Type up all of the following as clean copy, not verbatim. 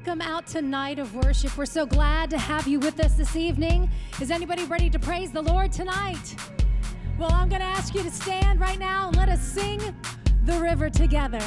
welcome out to Night of Worship. We're so glad to have you with us this evening. Is anybody ready to praise the Lord tonight? Well, I'm going to ask you to stand right now and let us sing The River together.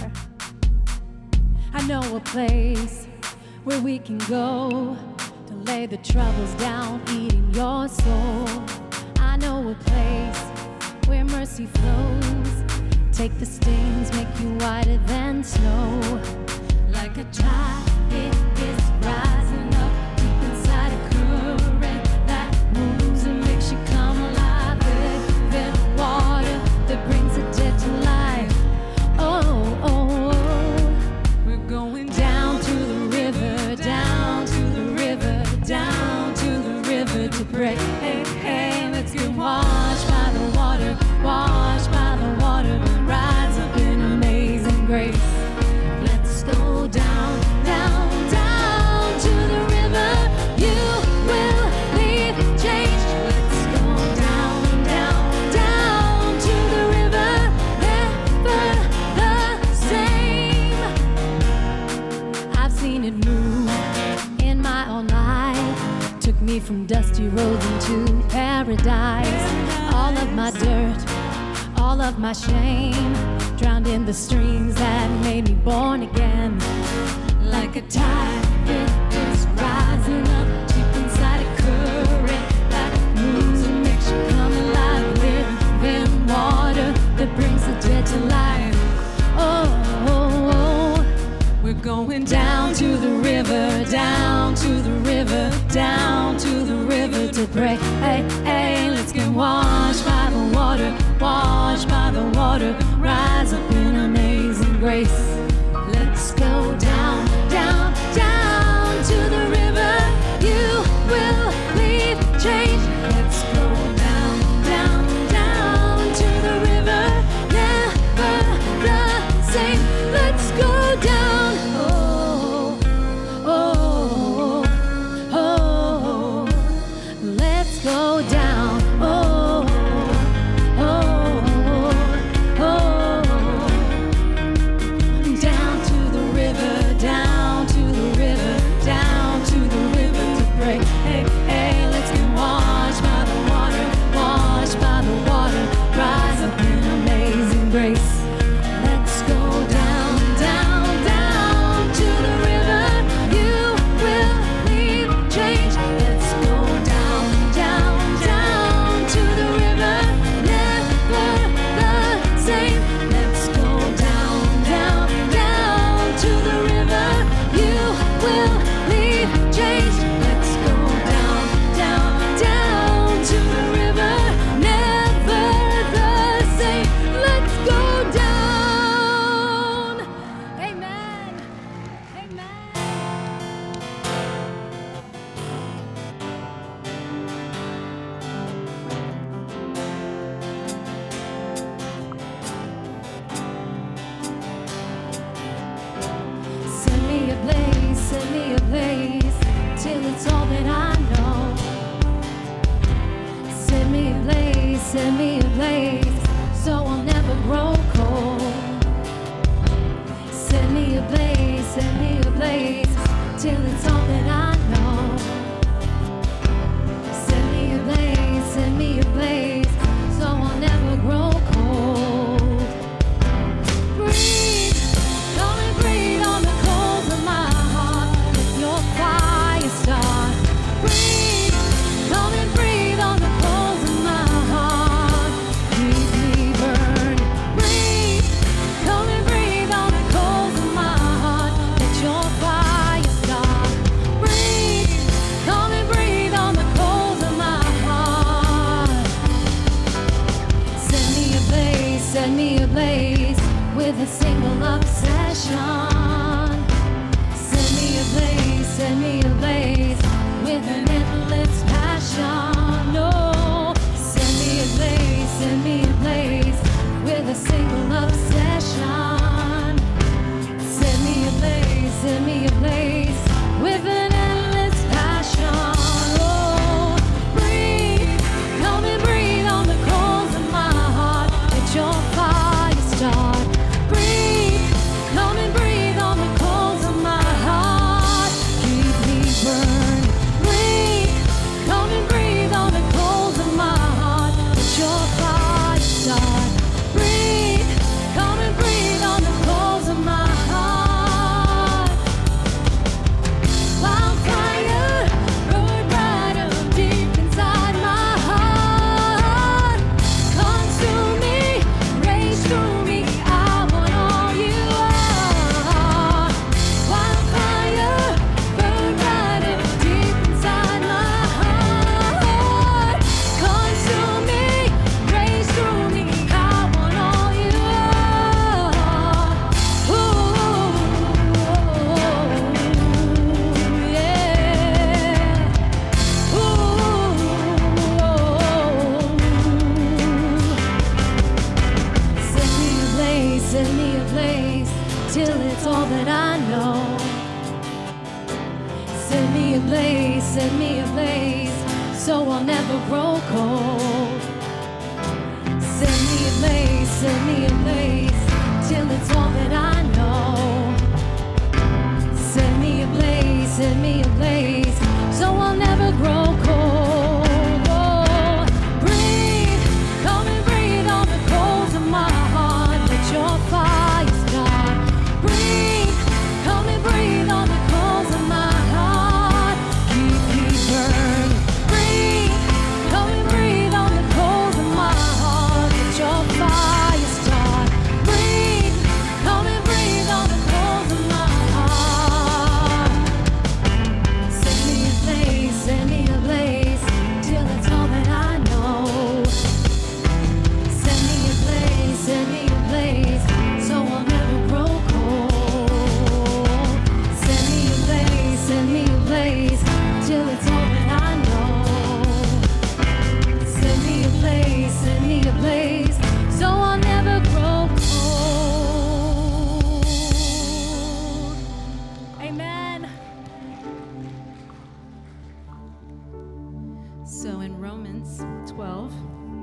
I know a place where we can go to lay the troubles down, eating your soul. I know a place where mercy flows. Take the stings, make you whiter than snow. Like a tide, it is rising up deep inside a current that moves and makes you come alive. Living water that brings the dead to life. Oh, oh, oh. We're going down to the river, down to the river, down to the river to pray. Hey, hey, let's get washed by the water, washed by the water. Rise up in amazing grace. Let's go down, down, down to the river. You will leave changed. Let's go down, down, down to the river. Never the same. I've seen it move in my own life. Took me from dusty roads into paradise. All of my dirt, all of my shame, drowned in the streams that made me born again. Like a tide, it is rising up deep inside a current that moves and makes you come alive. Living water that brings the dead to life. Oh, oh, oh. We're going down to the river, down to the river, down to the river to pray. Hey, hey, let's get washed by the water, washed by the water. Rise up in amazing grace. Let's go down, down, down to the river. You will leave change. Let's go down, down, down to the river. Never the same. Let's go down. Oh, oh, oh, oh. Let's go down. Oh, oh, oh. Down to the river, down to the river, down to the river to pray. Hey, hey, let's get washed by the water, washed by the water. Rise up in amazing grace. Let's go down, down, down to the river. You will leave change. Let's go down, down, down to the river. Never the same. Let's go down, down, down to the river. You will leave change. Let's go down, down, down to the river. Never the same. Let's go down. Amen. Amen. Send me a place till it's all that I know. Send me a place so I'll never grow cold. Send me a place till it's all that I know. Send me a place so I'll never grow cold. Breathe, come and breathe on the coals of my heart. Let your fire start. Breathe, come and breathe on the coals of my heart. Keep me burning. Breathe, come and breathe on the coals of my heart. Let your fire start. Breathe, come and breathe on the coals of my heart. Send me a place with a single obsession. Send me a place with an endless passion. No, send me a place with a single obsession. Send me a place with an endless passion. Oh, breathe, come and breathe on the coals of my heart. Let your fire start. Breathe, come and breathe on the coals of my heart. start. Breathe, come and breathe on the coals of my heart. Wildfire, burn bright up deep inside my heart. Consume me, rage through me, I want all you are. Wildfire, burn bright up deep inside my heart. Consume me, rage through me, I want all you are. Ooh, yeah. Ooh. Set me ablaze, till it's all that I know. Set me ablaze, so I'll never grow cold. Set me ablaze, till it's all that I know. Set me ablaze, so I'll never grow cold. Oh, breathe, come and breathe on the coals of my heart. Let your fire start. Breathe, come and breathe on the coals of my heart. Keep burning. Breathe, come and breathe on the coals of my heart. Let your fire start. Breathe, come and breathe on the coals of my heart. Set me ablaze, till it's all that I know. Set me ablaze, so I'll never grow cold. Set me ablaze, till it's all that I know. Set me ablaze, so I'll never grow cold. Amen. So in Romans 12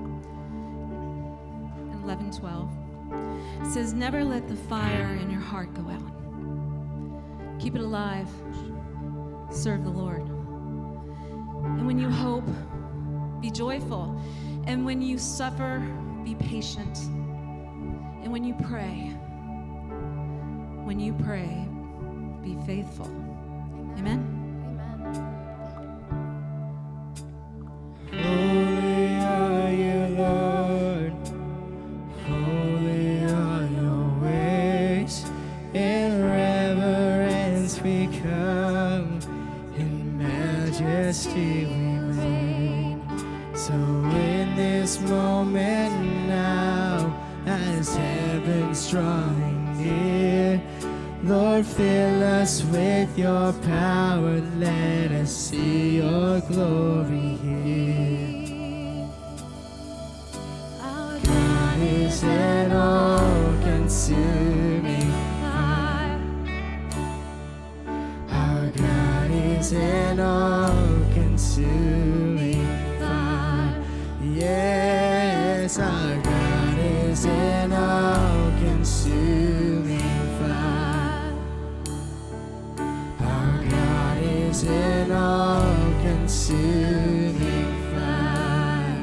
and 11:12, it says, never let the fire in your heart go out. Keep it alive. Serve the Lord. And when you hope, be joyful. And when you suffer, be patient. And when you pray, be faithful. Amen. Holy are you, Lord. Holy are your ways. In reverence we come. In majesty we reign. So in this moment now, as heaven's drawing near, Lord, fill us with your power. Let us see your glory here. Our God is an all-consuming fire. Our God is an all-consuming fire. Yes, our God is an all-consuming fire. Our God is an all-consuming fire.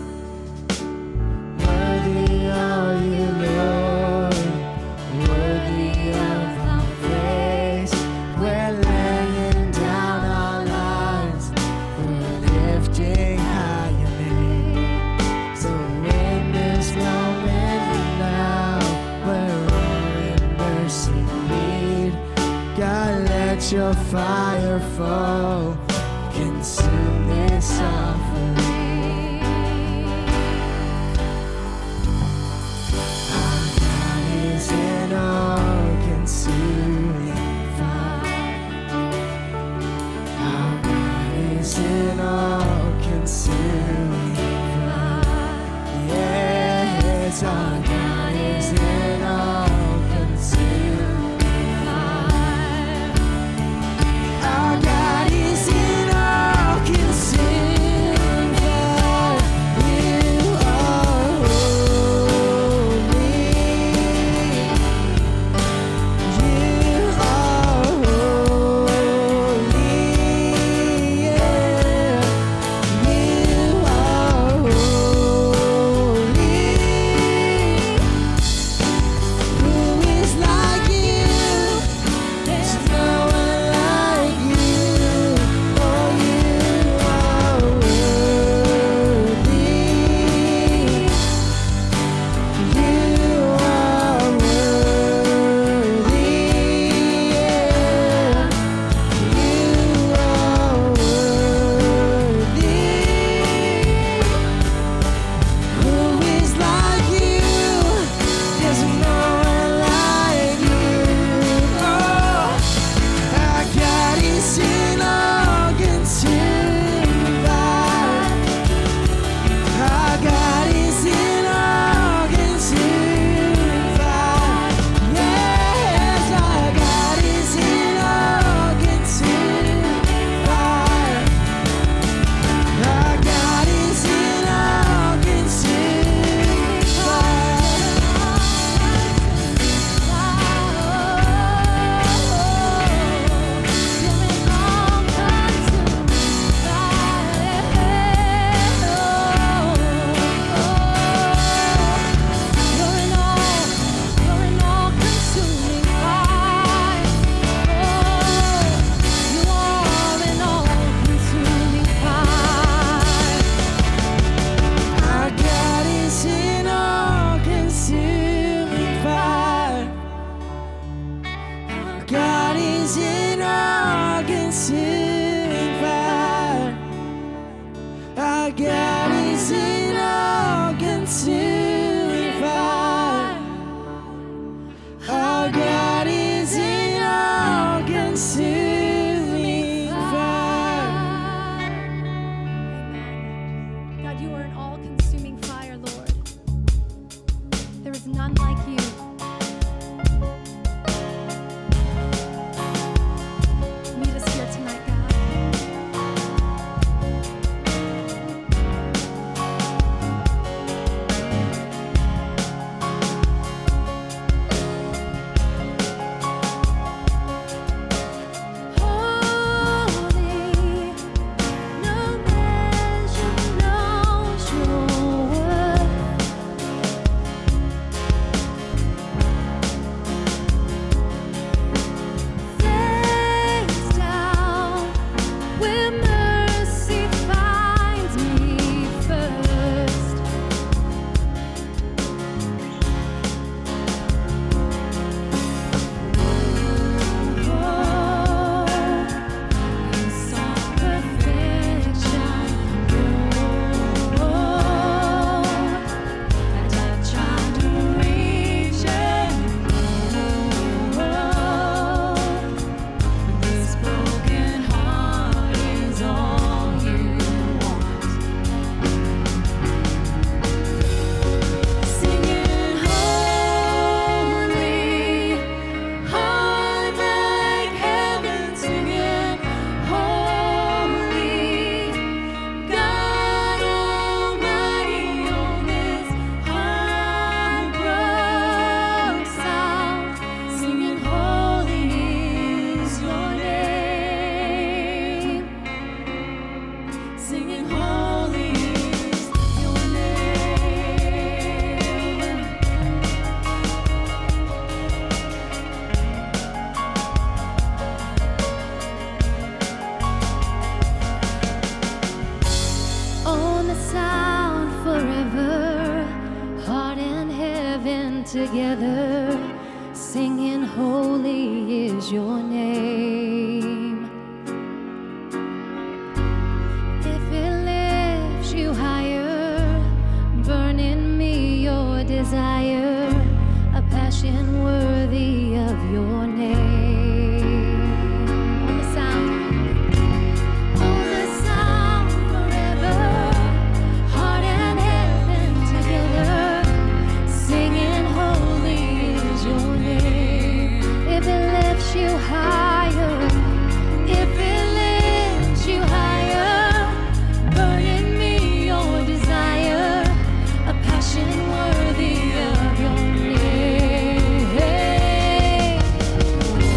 Worthy are you, Lord. Worthy of our praise. We're laying down our lives. We're lifting high your name. So in this moment now, we're all in mercy need. God, let your fire fall. Consume this offering. Our God is an all-consuming fire. Our God is an all-consuming fire. Yes, our God is an all-consuming fire. Our God is an all-consuming fire. You are holy. You are holy. Yeah. You are holy. none like you. Meet us here tonight, God. Holy, no measure knows your worth. Face down where mercy finds me first. Singing holy, heart like heaven, singing holy, God Almighty, on this heartbroken sound, singing holy is your name, singing holy is your name. On the sound forever, heart and heaven together, singing holy is your name. If it lifts you higher, burn in me your desire, a passion worthy of your name. On the sound forever, heart and heaven together, singing holy is your name. If it lifts you higher, if it lifts you higher, burn in me your desire, a passion worthy of your name.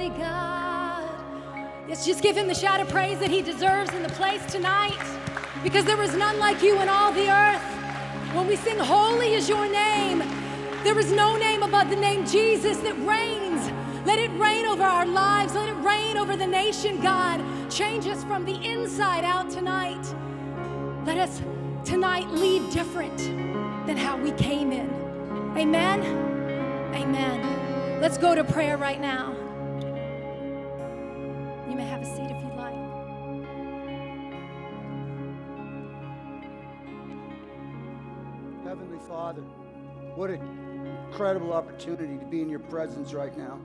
worthy, God. Yes, just give him the shout of praise that he deserves in the place tonight, because there is none like you in all the earth. When we sing, holy is your name, there is no name above the name Jesus that reigns. Let it reign over our lives. Let it reign over the nation, God. Change us from the inside out tonight. Let us tonight leave different than how we came in. Amen? Amen. Let's go to prayer right now. You may have a seat if you'd like. Heavenly Father, what an incredible opportunity to be in your presence right now.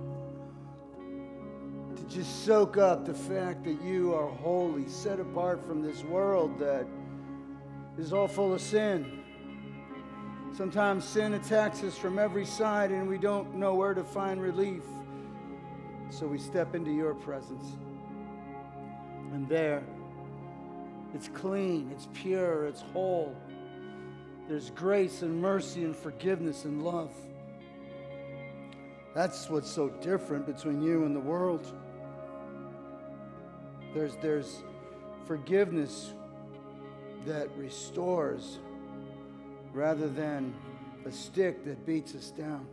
To just soak up the fact that you are holy, set apart from this world that is all full of sin. Sometimes sin attacks us from every side and we don't know where to find relief. So we step into your presence. And there, it's clean, it's pure, it's whole. There's grace and mercy and forgiveness and love. That's what's so different between you and the world. There's forgiveness that restores rather than a stick that beats us down.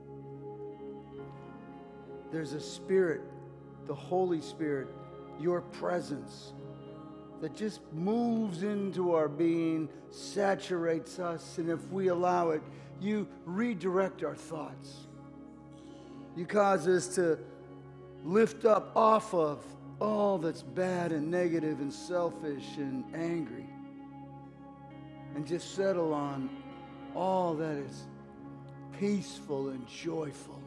There's a spirit, the Holy Spirit, your presence, that just moves into our being, saturates us, and if we allow it, you redirect our thoughts. You cause us to lift up off of all that's bad and negative and selfish and angry, and just settle on all that is peaceful and joyful.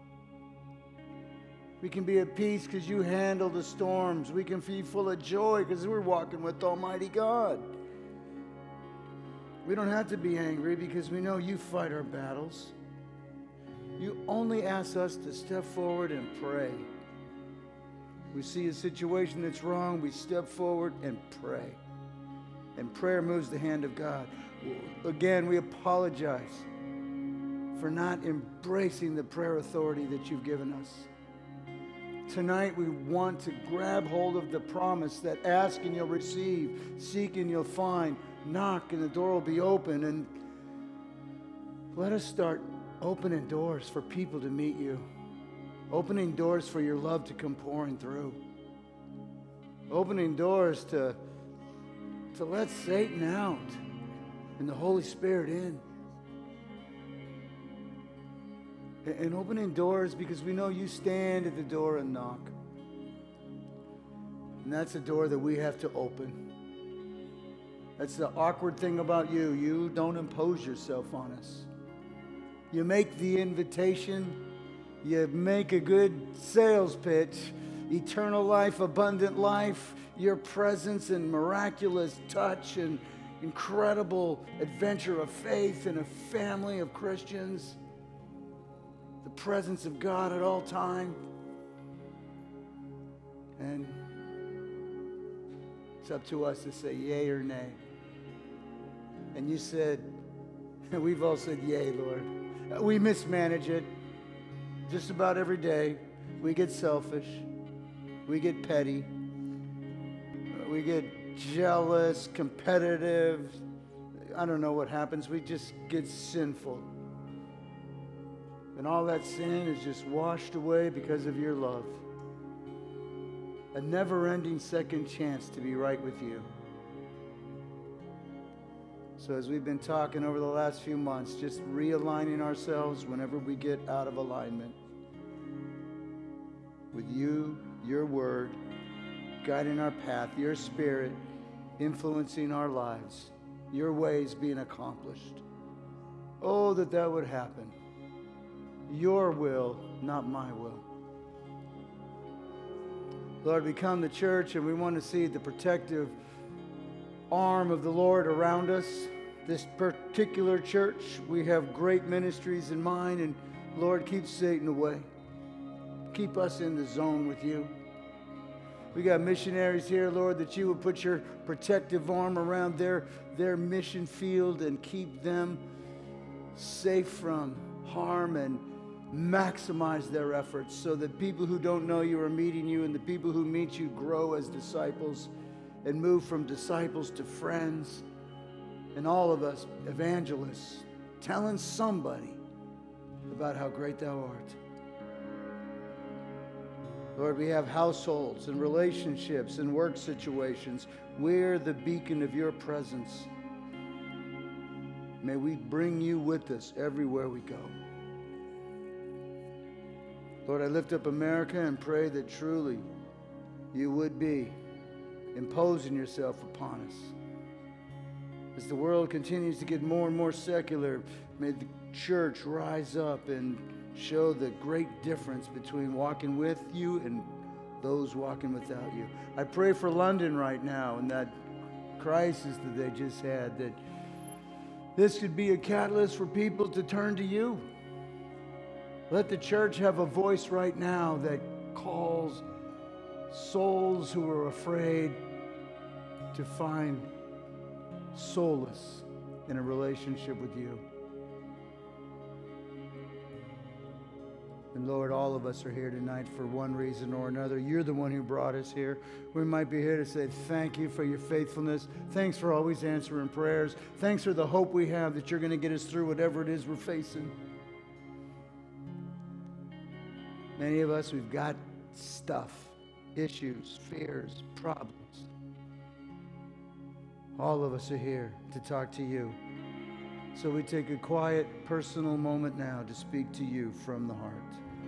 We can be at peace because you handle the storms. We can be full of joy because we're walking with Almighty God. We don't have to be angry because we know you fight our battles. You only ask us to step forward and pray. We see a situation that's wrong, we step forward and pray. And prayer moves the hand of God. Again, we apologize for not embracing the prayer authority that you've given us. Tonight we want to grab hold of the promise that ask and you'll receive, seek and you'll find, knock and the door will be open. And let us start opening doors for people to meet you. Opening doors for your love to come pouring through. Opening doors to let Satan out and the Holy Spirit in. And opening doors because we know you stand at the door and knock. And that's a door that we have to open. That's the awkward thing about you. You don't impose yourself on us. You make the invitation. You make a good sales pitch. Eternal life, abundant life, your presence and miraculous touch and incredible adventure of faith and a family of Christians. The presence of God at all time. And it's up to us to say yay or nay. And you said, we've all said yay, Lord. We mismanage it just about every day. We get selfish. We get petty. We get jealous, competitive. I don't know what happens. We just get sinful. And all that sin is just washed away because of your love. A never-ending second chance to be right with you. So as we've been talking over the last few months, just realigning ourselves whenever we get out of alignment with you, your word, guiding our path, your spirit, influencing our lives, your ways being accomplished. Oh, that would happen. Your will, not my will. Lord, we come to church and we want to see the protective arm of the Lord around us. This particular church, we have great ministries in mind, and Lord, keep Satan away. Keep us in the zone with you. We got missionaries here, Lord, that you would put your protective arm around their mission field and keep them safe from harm and maximize their efforts so that people who don't know you are meeting you, and the people who meet you grow as disciples and move from disciples to friends, and all of us evangelists telling somebody about how great thou art. Lord, we have households and relationships and work situations. We're the beacon of your presence. May we bring you with us everywhere we go. Lord, I lift up America and pray that truly you would be imposing yourself upon us. As the world continues to get more and more secular, may the church rise up and show the great difference between walking with you and those walking without you. I pray for London right now and that crisis that they just had, that this could be a catalyst for people to turn to you. Let the church have a voice right now that calls souls who are afraid to find solace in a relationship with you. And Lord, all of us are here tonight for one reason or another. You're the one who brought us here. We might be here to say thank you for your faithfulness. Thanks for always answering prayers. Thanks for the hope we have that you're going to get us through whatever it is we're facing. Many of us, we've got stuff, issues, fears, problems. All of us are here to talk to you. So we take a quiet, personal moment now to speak to you from the heart.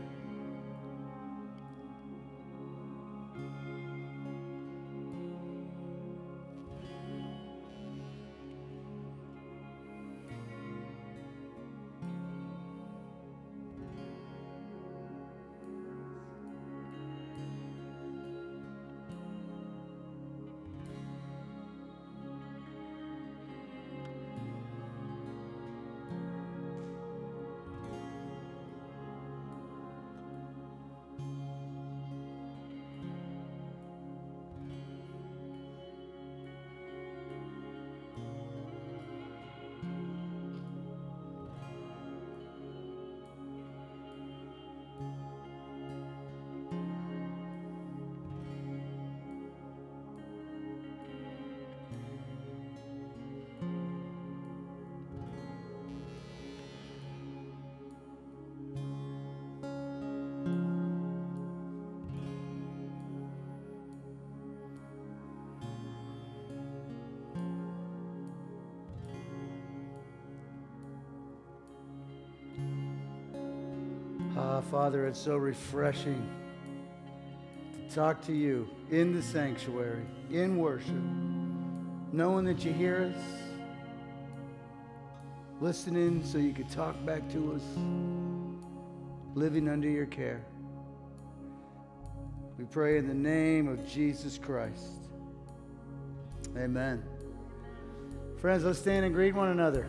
Father, it's so refreshing to talk to you in the sanctuary, in worship, knowing that you hear us, listening so you could talk back to us, living under your care. We pray in the name of Jesus Christ. Amen. Friends, let's stand and greet one another.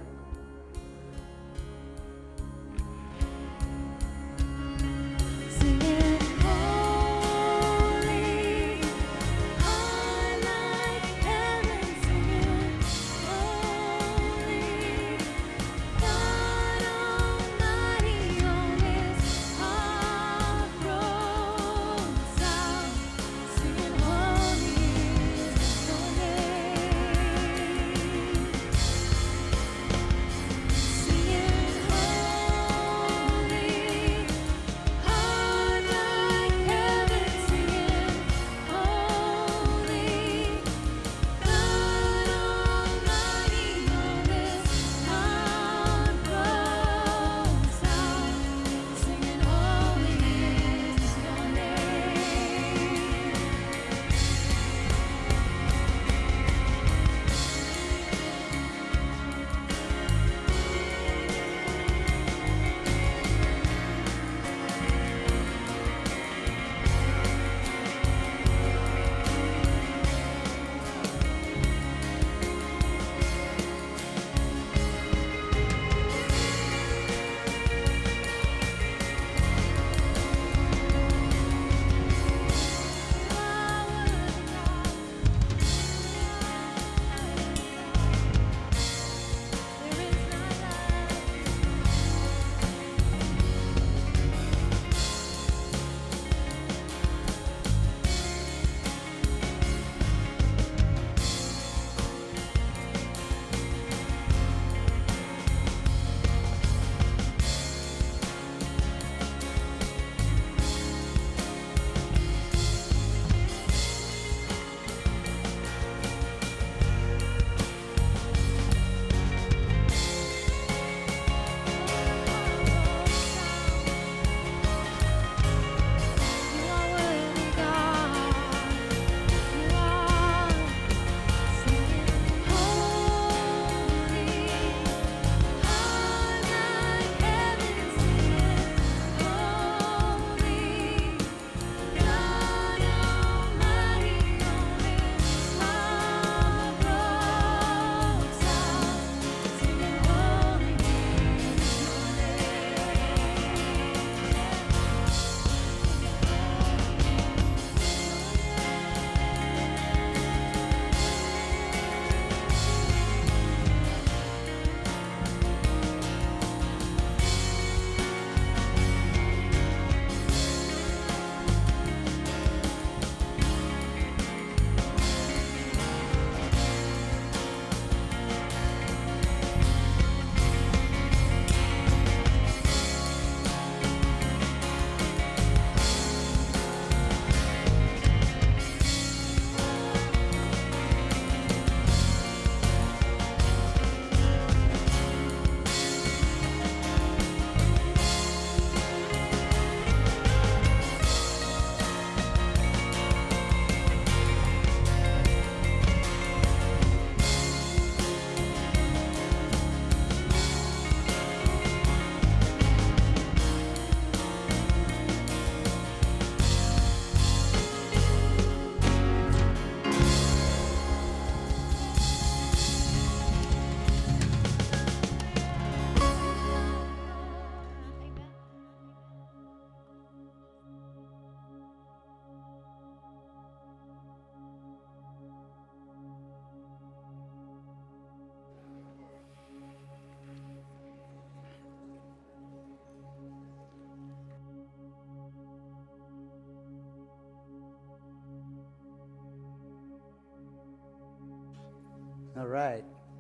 All right.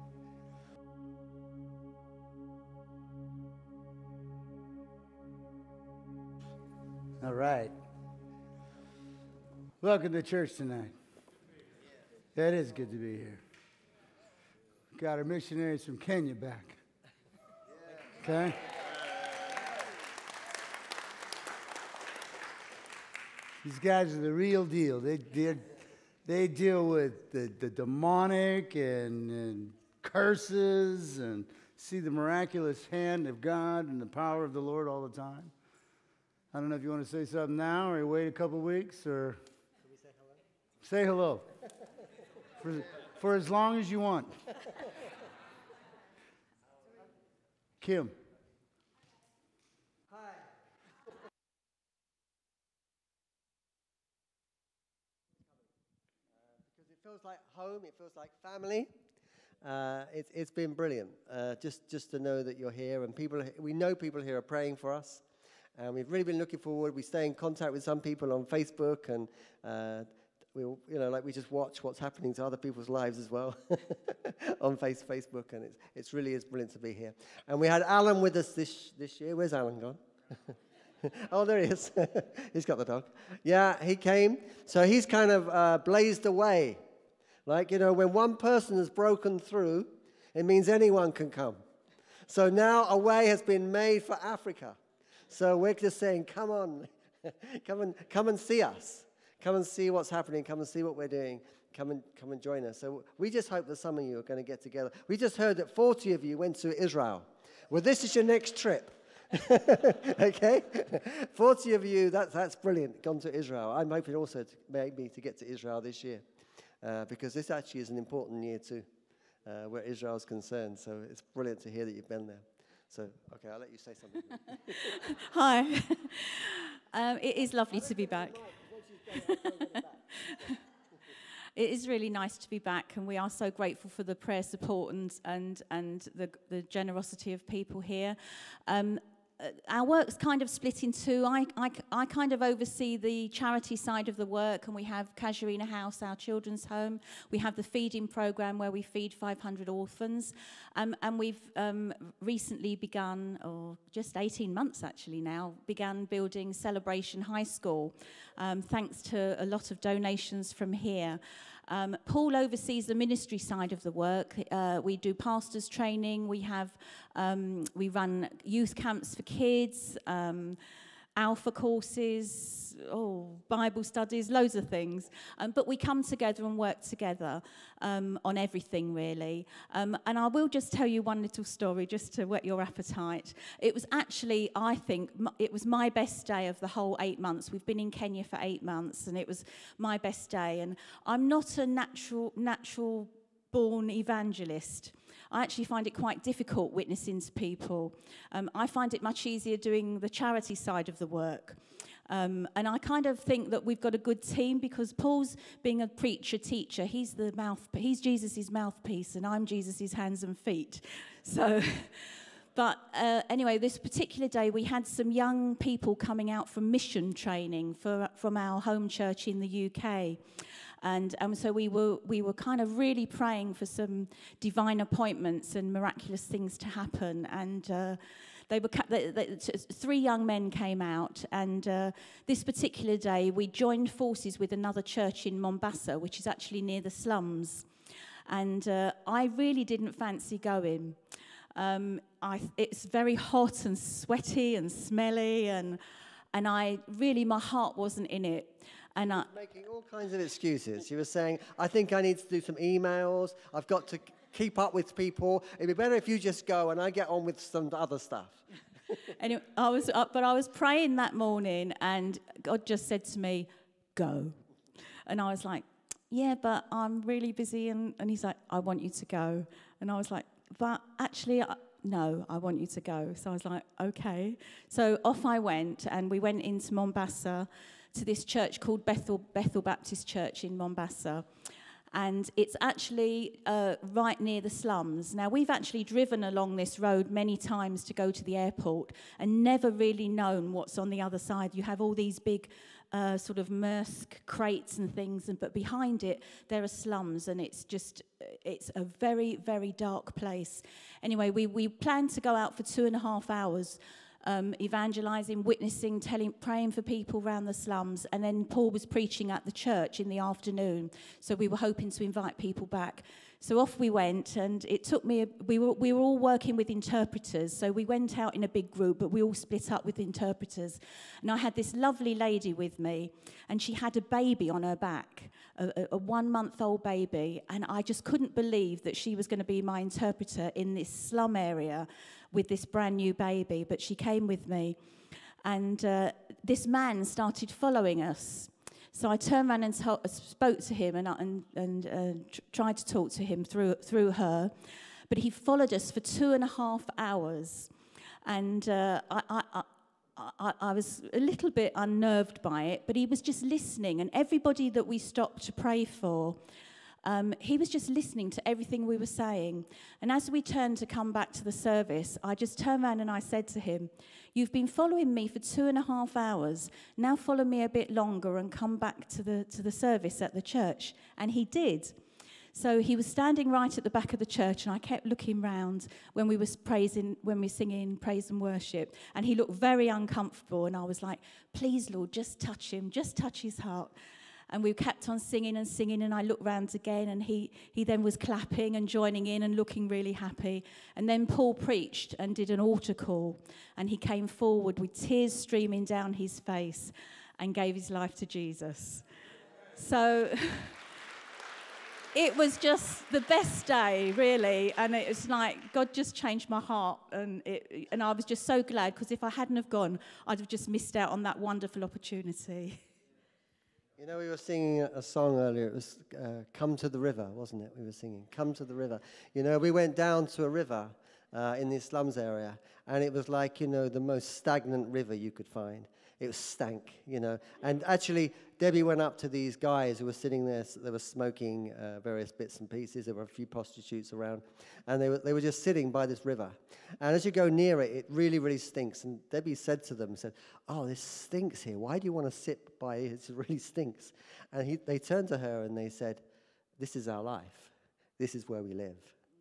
All right. Welcome to church tonight. Yeah, it is good to be here. Got our missionaries from Kenya back. Okay? These guys are the real deal. They deal with the demonic and curses and see the miraculous hand of God and the power of the Lord all the time. I don't know if you want to say something now or you wait a couple weeks or... Can we say hello? Say hello. For as long as you want. Kim. Hi. Because it feels like home, it feels like family. It's been brilliant. Just to know that you're here, and we know people here are praying for us. And we've really been looking forward. We stay in contact with some people on Facebook, and we just watch what's happening to other people's lives as well on Facebook, and it really is brilliant to be here. And we had Alan with us this year. Where's Alan gone? Oh, there he is. He's got the dog. Yeah, he came. So he's kind of blazed away. Like, when one person has broken through, it means anyone can come. So now a way has been made for Africa. So we're just saying, come on, come and see us. Come and see what's happening. Come and see what we're doing. Come and join us. So we just hope that some of you are going to get together. We just heard that 40 of you went to Israel. Well, this is your next trip. Okay? 40 of you, that's brilliant, gone to Israel. I'm hoping also to get to Israel this year because this actually is an important year too, where Israel is concerned. So it's brilliant to hear that you've been there. So, okay, I'll let you say something. Hi. It is lovely to be back. It is really nice to be back, and we are so grateful for the prayer support and the generosity of people here. Our work's kind of split in two. I kind of oversee the charity side of the work, and we have Casuarina House, our children's home. We have the feeding program where we feed 500 orphans. And we've recently begun, or just 18 months actually now, began building Celebration High School, thanks to a lot of donations from here. Paul oversees the ministry side of the work. We do pastors training. We run youth camps for kids, alpha courses, Bible studies, loads of things. But we come together and work together on everything, really. And I will just tell you one little story just to whet your appetite. It was actually, I think, it was my best day of the whole 8 months. We've been in Kenya for 8 months, and it was my best day. And I'm not a natural born evangelist. I actually find it quite difficult witnessing to people. I find it much easier doing the charity side of the work. And I kind of think that we've got a good team because Paul's being a preacher, teacher. He's Jesus' mouthpiece, and I'm Jesus' hands and feet. So, but anyway, this particular day we had some young people coming out from mission training from our home church in the UK. And so we were kind of really praying for some divine appointments and miraculous things to happen. And three young men came out. And this particular day, we joined forces with another church in Mombasa, which is actually near the slums. And I really didn't fancy going. It's very hot and sweaty and smelly, and my heart wasn't in it. And making all kinds of excuses. She was saying, I think I need to do some emails. I've got to keep up with people. It'd be better if you just go and I get on with some other stuff. Anyway, I was praying that morning, and God just said to me, go. And I was like, yeah, but I'm really busy. And he's like, I want you to go. And I was like, but actually, no, I want you to go. So I was like, okay. So off I went, and we went into Mombasa, to this church called Bethel Baptist Church in Mombasa. And it's actually right near the slums. Now, we've actually driven along this road many times to go to the airport and never really known what's on the other side. You have all these big sort of Maersk crates and things, but behind it, there are slums, and it's a very, very dark place. Anyway, we planned to go out for 2.5 hours, evangelizing, witnessing, praying for people around the slums, and then Paul was preaching at the church in the afternoon, so we were hoping to invite people back. So off we went, and it took me, we were all working with interpreters, so we went out in a big group, but we all split up with interpreters. And I had this lovely lady with me, and she had a baby on her back, a 1-month-old baby, and I just couldn't believe that she was going to be my interpreter in this slum area with this brand new baby. But she came with me, and this man started following us. So I turned around and spoke to him and tried to talk to him through her. But he followed us for 2.5 hours. And I was a little bit unnerved by it, but he was just listening. And everybody that we stopped to pray for, he was just listening to everything we were saying. And as we turned to come back to the service, I just turned around and I said to him, "You've been following me for 2.5 hours. Now follow me a bit longer and come back to the service at the church." And he did. So he was standing right at the back of the church, and I kept looking round when we were singing praise and worship. And he looked very uncomfortable, and I was like, "Please, Lord, just touch him, just touch his heart." And we kept on singing and singing, and I looked round again, and he then was clapping and joining in and looking really happy. And then Paul preached and did an altar call, and he came forward with tears streaming down his face and gave his life to Jesus. So it was just the best day, really, and it was like God just changed my heart, and I was just so glad, because if I hadn't have gone, I'd have just missed out on that wonderful opportunity. You know, we were singing a song earlier. It was Come to the River, wasn't it? We were singing Come to the River. You know, we went down to a river in the slums area, and it was like, you know, the most stagnant river you could find. It was stank, you know. And actually, Debbie went up to these guys who were sitting there. They were smoking various bits and pieces. There were a few prostitutes around. And they were just sitting by this river. And as you go near it, it really, really stinks. And Debbie said to them, "Oh, this stinks here. Why do you want to sit by it? It really stinks." And they turned to her and they said, "This is our life. This is where we live."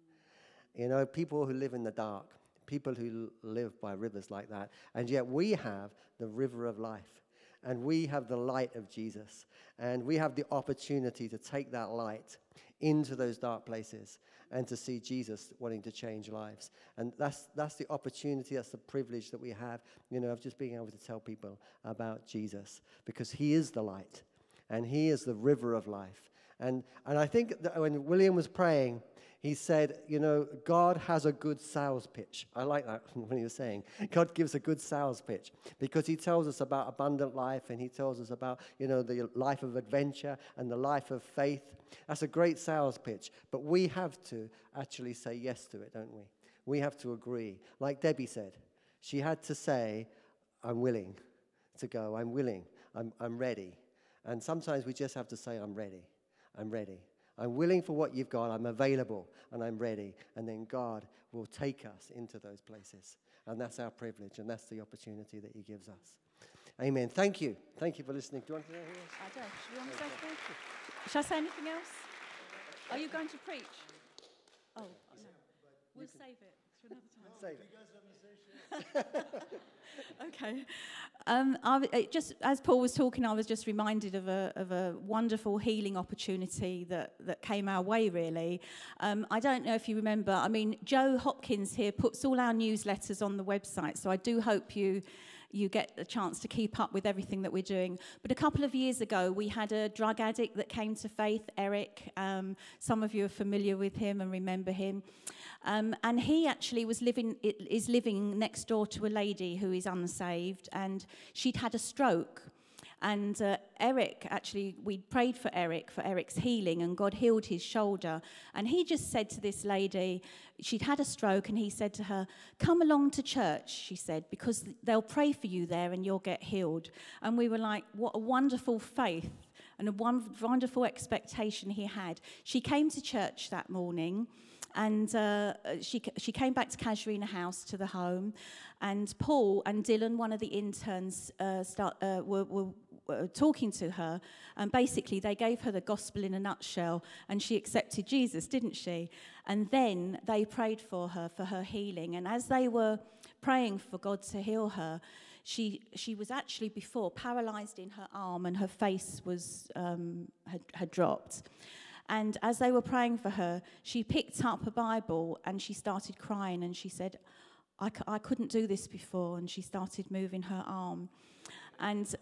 You know, people who live in the dark, people who live by rivers like that. And yet we have the river of life. And we have the light of Jesus. And we have the opportunity to take that light into those dark places and to see Jesus wanting to change lives. And that's the opportunity, that's the privilege that we have, you know, of just being able to tell people about Jesus. Because he is the light. And he is the river of life. And I think that when William was praying, he said, you know, God has a good sales pitch. I like that when he was saying. God gives a good sales pitch because he tells us about abundant life, and he tells us about, you know, the life of adventure and the life of faith. That's a great sales pitch. But we have to actually say yes to it, don't we? We have to agree. Like Debbie said, she had to say, "I'm willing to go. I'm willing. I'm ready." And sometimes we just have to say, "I'm ready. I'm ready. I'm willing for what you've got. I'm available, and I'm ready." And then God will take us into those places. And that's our privilege, and that's the opportunity that he gives us. Amen. Thank you. Thank you for listening. Do you want to know who else? I don't. Do you want to say anything? Shall I say anything else? Are you going to preach? Oh, no. We'll save it for another time. Save it. Okay. Just as Paul was talking, I was just reminded of a wonderful healing opportunity that came our way, really. I don't know if you remember. I mean, Joe Hopkins here puts all our newsletters on the website, so I do hope you get a chance to keep up with everything that we're doing. But a couple of years ago, we had a drug addict that came to faith, Eric. Some of you are familiar with him and remember him. And he actually is living next door to a lady who is unsaved, and she'd had a stroke. And Eric, actually, we prayed for Eric's healing, and God healed his shoulder. And he just said to this lady, she'd had a stroke, and he said to her, "Come along to church," she said, "because they'll pray for you there and you'll get healed." And we were like, what a wonderful faith and a wonderful expectation he had. She came to church that morning, and she came back to Casuarina House, to the home, and Paul and Dylan, one of the interns, were talking to her, and basically they gave her the gospel in a nutshell, and she accepted Jesus, didn't she? And then they prayed for her healing, and as they were praying for God to heal her, she was actually before paralyzed in her arm, and her face was had dropped. And as they were praying for her, she picked up a Bible and she started crying, and she said, I couldn't do this before, and she started moving her arm. And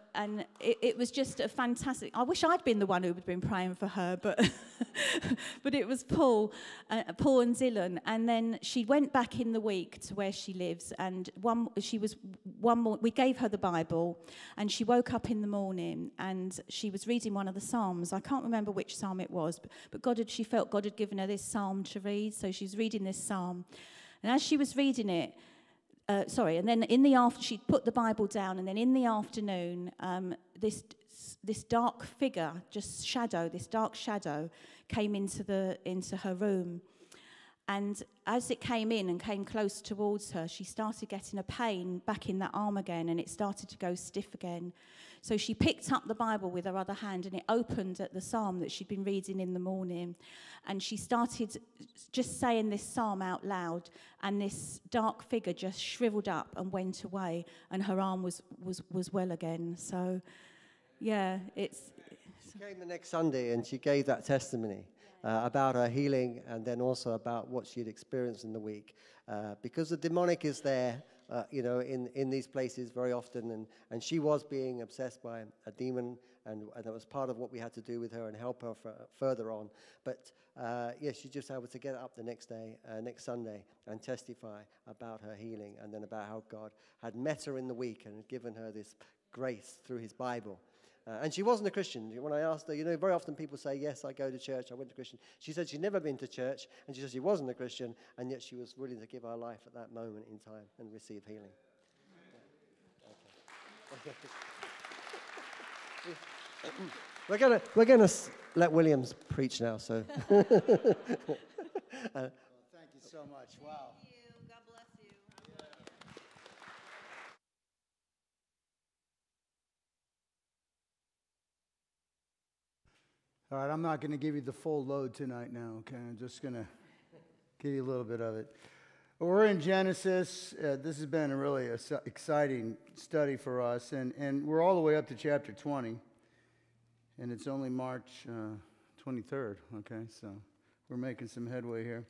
it was just a fantastic. I wish I'd been the one who had been praying for her, but but it was Paul and Dylan. And then she went back in the week to where she lives, and we gave her the Bible, and she woke up in the morning and she was reading one of the Psalms. I can't remember which psalm it was, but she felt God had given her this psalm to read, so she was reading this psalm, and as she was reading it. And then she put the Bible down, and then in the afternoon, this dark figure, this dark shadow, came into her room, and as it came in and came close towards her, she started getting a pain back in that arm again, and it started to go stiff again. So she picked up the Bible with her other hand, and it opened at the psalm that she'd been reading in the morning, and she started just saying this psalm out loud, and this dark figure just shriveled up and went away, and her arm was well again. So, yeah, She came the next Sunday, and she gave that testimony about her healing, and then also about what she'd experienced in the week, because the demonic is there. In these places very often, and she was being obsessed by a demon, and that was part of what we had to do with her and help her further on. But she just able to get up the next day, next Sunday, and testify about her healing, and then about how God had met her in the week and had given her this grace through his Bible. And she wasn't a Christian. When I asked her, very often people say, yes, I go to church, I went to Christian. She said she'd never been to church, and she said she wasn't a Christian, and yet she was willing to give her life at that moment in time and receive healing. Okay. We're gonna let Williams preach now, so. Thank you so much. Wow. All right, I'm not going to give you the full load tonight now, okay? I'm just going to give you a little bit of it. We're in Genesis. This has been a really exciting study for us, and we're all the way up to chapter 20, and it's only March 23rd, okay? So we're making some headway here.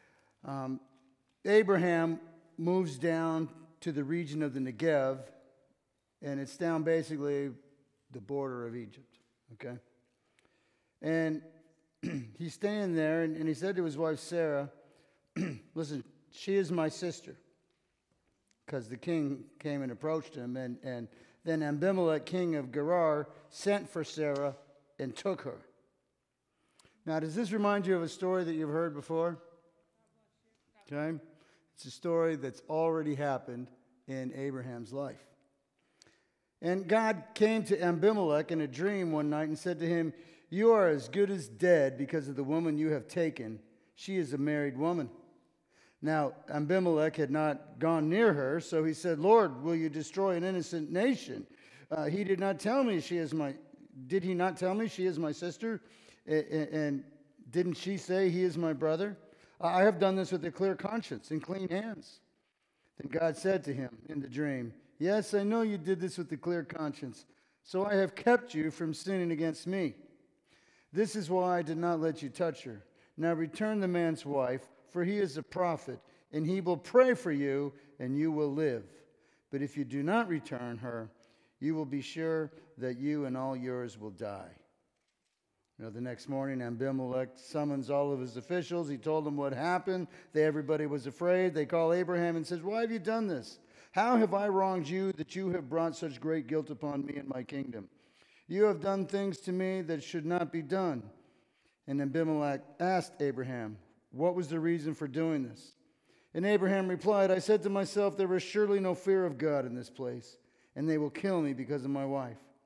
Abraham moves down to the region of the Negev, and it's down basically the border of Egypt, okay? And he's staying there, and he said to his wife Sarah, listen, she is my sister. Because the king came and approached him, and then Abimelech, king of Gerar, sent for Sarah and took her. Now, does this remind you of a story that you've heard before? Okay? It's a story that's already happened in Abraham's life. And God came to Abimelech in a dream one night and said to him, you are as good as dead because of the woman you have taken. She is a married woman. Now, Abimelech had not gone near her, so he said, Lord, will you destroy an innocent nation? Did he not tell me she is my sister? And didn't she say he is my brother? I have done this with a clear conscience and clean hands. Then God said to him in the dream, yes, I know you did this with a clear conscience, so I have kept you from sinning against me. This is why I did not let you touch her. Now return the man's wife, for he is a prophet, and he will pray for you, and you will live. But if you do not return her, you will be sure that you and all yours will die. The next morning, Abimelech summons all of his officials. He told them what happened. Everybody was afraid. They call Abraham and says, why have you done this? How have I wronged you that you have brought such great guilt upon me and my kingdom? You have done things to me that should not be done. And Abimelech asked Abraham, what was the reason for doing this? And Abraham replied, I said to myself, there is surely no fear of God in this place, and they will kill me because of my wife.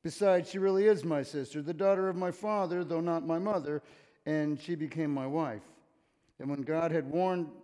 Besides, she really is my sister, the daughter of my father, though not my mother, and she became my wife. And when God had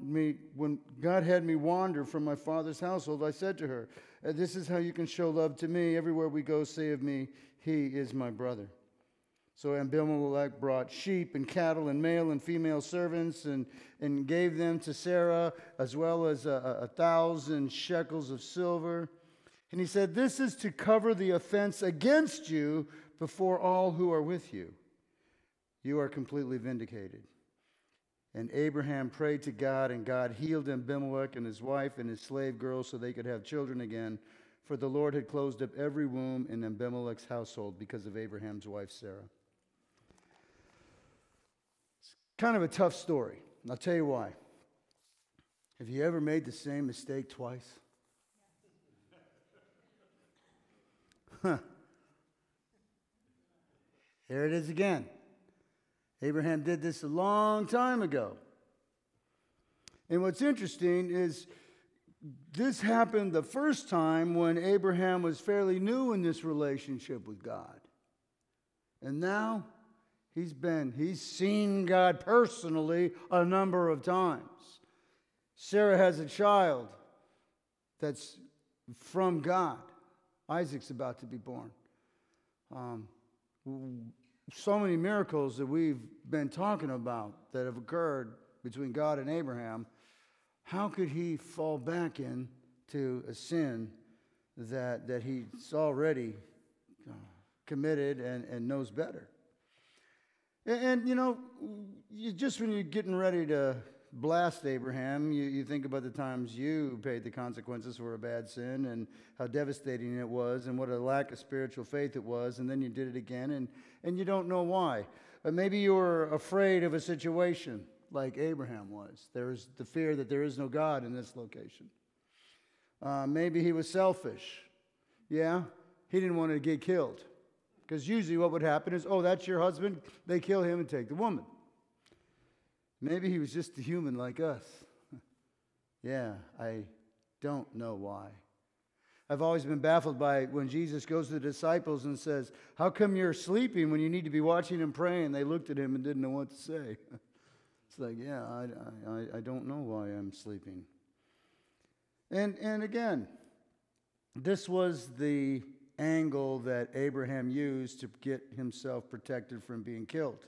me wander from my father's household, I said to her, this is how you can show love to me. Everywhere we go, say of me, he is my brother. So Abimelech brought sheep and cattle and male and female servants and gave them to Sarah, as well as 1,000 shekels of silver. And he said, this is to cover the offense against you before all who are with you. You are completely vindicated. And Abraham prayed to God, and God healed Abimelech and his wife and his slave girls so they could have children again. For the Lord had closed up every womb in Abimelech's household because of Abraham's wife Sarah. It's kind of a tough story. And I'll tell you why. Have you ever made the same mistake twice? Huh. Here it is again. Abraham did this a long time ago. And what's interesting is this happened the first time when Abraham was fairly new in this relationship with God. And now he's seen God personally a number of times. Sarah has a child that's from God. Isaac's about to be born. So many miracles that we've been talking about that have occurred between God and Abraham. How could he fall back into a sin that he's already committed and knows better? And you know, just when you're getting ready to blast Abraham, you think about the times you paid the consequences for a bad sin and how devastating it was and what a lack of spiritual faith it was, and then you did it again and you don't know why. Maybe you were afraid of a situation like Abraham was. There's the fear that there is no God in this location. Maybe he was selfish. Yeah, he didn't want to get killed. Because usually what would happen is, oh, that's your husband, they kill him and take the woman. Maybe he was just a human like us. Yeah, I don't know why. I've always been baffled by when Jesus goes to the disciples and says, how come you're sleeping when you need to be watching and praying? They looked at him and didn't know what to say. It's like, yeah, I don't know why I'm sleeping. And again, this was the angle that Abraham used to get himself protected from being killed.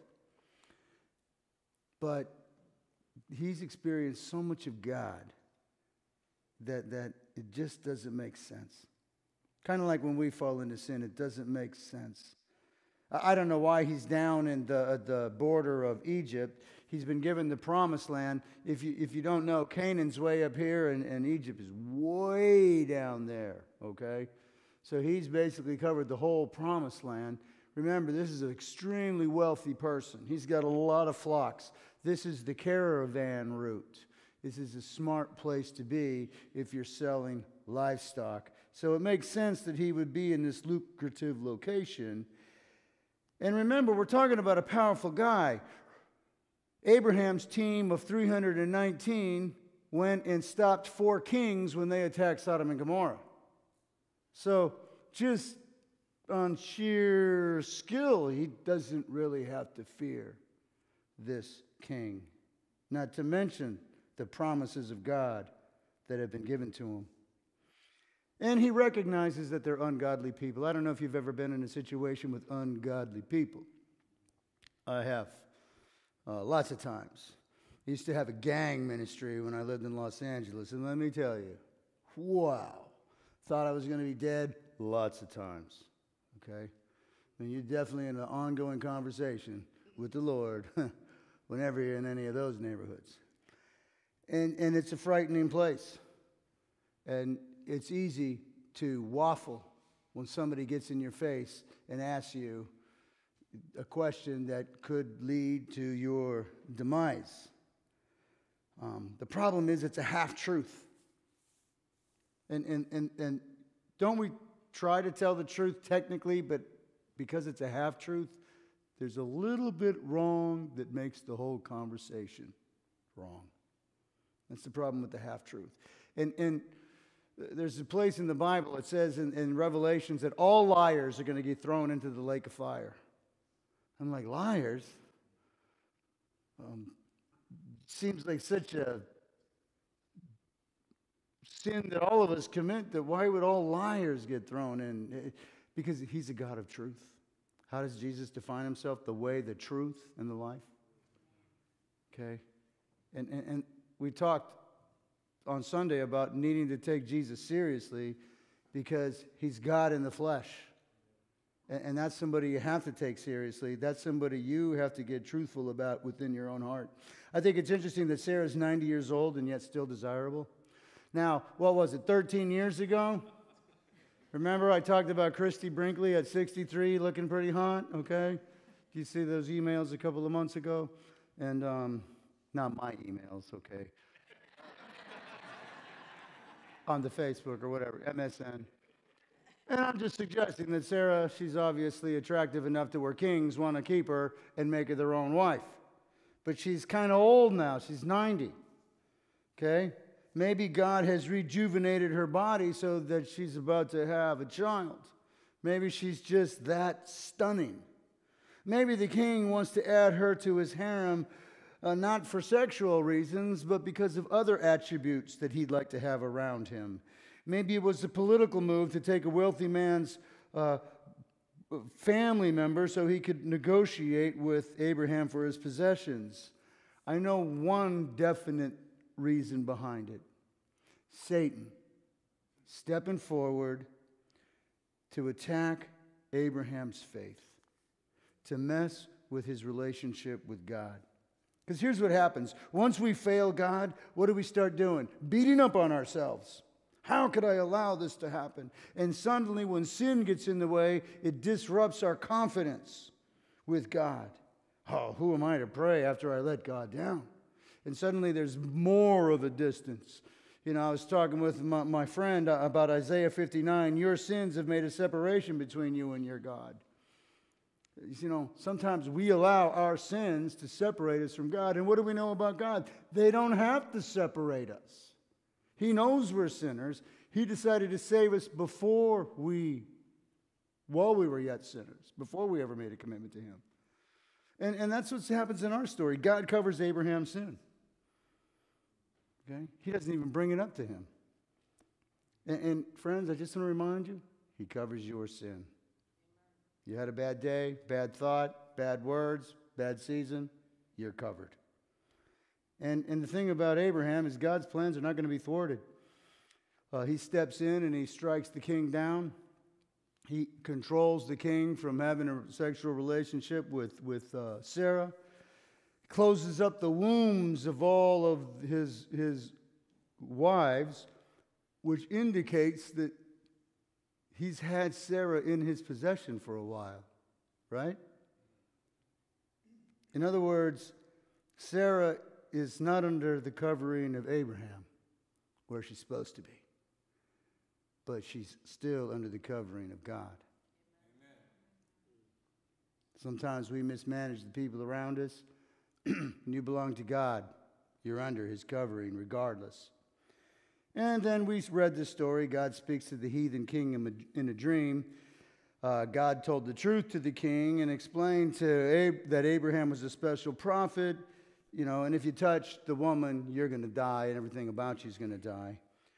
But he's experienced so much of God that it just doesn't make sense. Kind of like when we fall into sin, it doesn't make sense. I don't know why he's down in the border of Egypt. He's been given the promised land. If you don't know, Canaan's way up here and Egypt is way down there, okay? So he's basically covered the whole promised land. Remember, this is an extremely wealthy person. He's got a lot of flocks. This is the caravan route. This is a smart place to be if you're selling livestock. So it makes sense that he would be in this lucrative location. And remember, we're talking about a powerful guy. Abraham's team of 319 went and stopped 4 kings when they attacked Sodom and Gomorrah. So just on sheer skill, he doesn't really have to fear this king. Not to mention the promises of God that have been given to him. And he recognizes that they're ungodly people. I don't know if you've ever been in a situation with ungodly people. I have. Lots of times. I used to have a gang ministry when I lived in Los Angeles. And let me tell you, wow. Thought I was going to be dead lots of times. Okay? I mean, you're definitely in an ongoing conversation with the Lord whenever you're in any of those neighborhoods. And it's a frightening place. And it's easy to waffle when somebody gets in your face and asks you a question that could lead to your demise. The problem is it's a half-truth. And don't we try to tell the truth technically, but because it's a half-truth, there's a little bit wrong that makes the whole conversation wrong. That's the problem with the half-truth. And There's a place in the Bible, it says in Revelations that all liars are going to get thrown into the lake of fire. I'm like, liars? Seems like such a sin that all of us commit, that why would all liars get thrown in? Because he's a God of truth. How does Jesus define himself? The way, the truth, and the life. Okay? And we talked on Sunday about needing to take Jesus seriously because he's God in the flesh. And that's somebody you have to take seriously. That's somebody you have to get truthful about within your own heart. I think it's interesting that Sarah's 90 years old and yet still desirable. Now, what was it, 13 years ago? Remember I talked about Christy Brinkley at 63 looking pretty hot, okay? Did you see those emails a couple of months ago? And not my emails, okay? On the Facebook or whatever, MSN. And I'm just suggesting that Sarah, she's obviously attractive enough to where kings want to keep her and make her their own wife. But she's kind of old now. She's 90. Okay? Maybe God has rejuvenated her body so that she's about to have a child. Maybe she's just that stunning. Maybe the king wants to add her to his harem, not for sexual reasons, but because of other attributes that he'd like to have around him. Maybe it was a political move to take a wealthy man's family member so he could negotiate with Abraham for his possessions. I know one definite reason behind it. Satan stepping forward to attack Abraham's faith, to mess with his relationship with God. Because here's what happens. Once we fail God, what do we start doing? Beating up on ourselves. How could I allow this to happen? And suddenly when sin gets in the way, it disrupts our confidence with God. Oh, who am I to pray after I let God down? And suddenly there's more of a distance. You know, I was talking with my friend about Isaiah 59. Your sins have made a separation between you and your God. You know, sometimes we allow our sins to separate us from God. And what do we know about God? They don't have to separate us. He knows we're sinners. He decided to save us while we were yet sinners, before we ever made a commitment to him. And that's what happens in our story. God covers Abraham's sin. Okay? He doesn't even bring it up to him. And friends, I just want to remind you, he covers your sin. You had a bad day, bad thought, bad words, bad season, you're covered. And the thing about Abraham is God's plans are not going to be thwarted. He steps in and he strikes the king down. He controls the king from having a sexual relationship with Sarah. Closes up the wombs of all of his wives, which indicates that he's had Sarah in his possession for a while, right? In other words, Sarah is not under the covering of Abraham, where she's supposed to be. But she's still under the covering of God. Amen. Sometimes we mismanage the people around us. You belong to God. You're under his covering regardless. And then we read the story. God speaks to the heathen king in a dream. God told the truth to the king and explained that Abraham was a special prophet. You know, and if you touch the woman, you're going to die, and everything about you is going to die.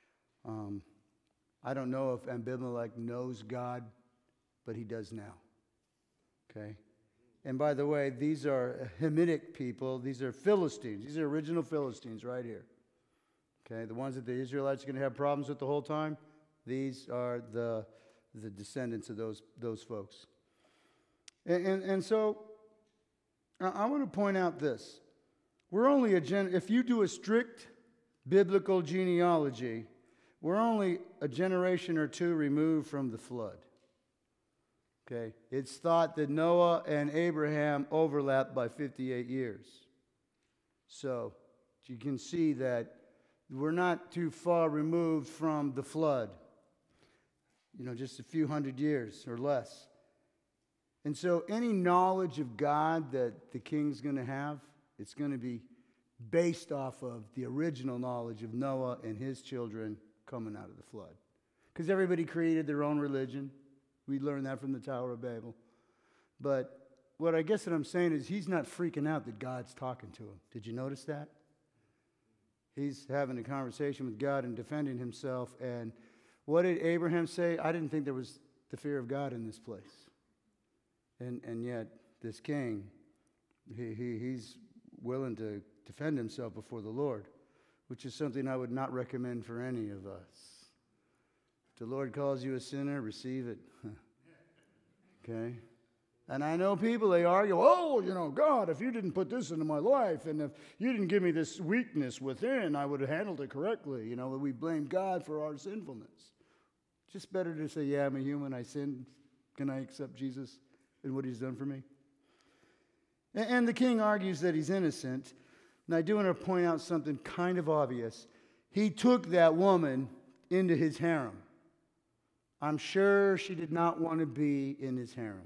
I don't know if Abimelech knows God, but he does now. Okay? And by the way, these are Hamitic people. These are Philistines. These are original Philistines right here. Okay? The ones that the Israelites are going to have problems with the whole time, these are the descendants of those folks. And so I want to point out this. We're only if you do a strict biblical genealogy, we're only a generation or two removed from the flood. Okay? It's thought that Noah and Abraham overlapped by 58 years. So you can see that we're not too far removed from the flood. You know, just a few hundred years or less. And so any knowledge of God that the king's going to have, it's going to be based off of the original knowledge of Noah and his children coming out of the flood. Because everybody created their own religion. We learned that from the Tower of Babel. But what I guess what I'm saying is he's not freaking out that God's talking to him. Did you notice that? He's having a conversation with God and defending himself. And what did Abraham say? I didn't think there was the fear of God in this place. And yet, this king, he's willing to defend himself before the Lord, which is something I would not recommend for any of us. If the Lord calls you a sinner, receive it. Okay? And I know people, they argue, oh, God, if you didn't put this into my life, and if you didn't give me this weakness within, I would have handled it correctly. We blame God for our sinfulness. Just better to say, yeah, I'm a human, I sinned. Can I accept Jesus and what he's done for me? And the king argues that he's innocent. And I do want to point out something kind of obvious. He took that woman into his harem. I'm sure she did not want to be in his harem.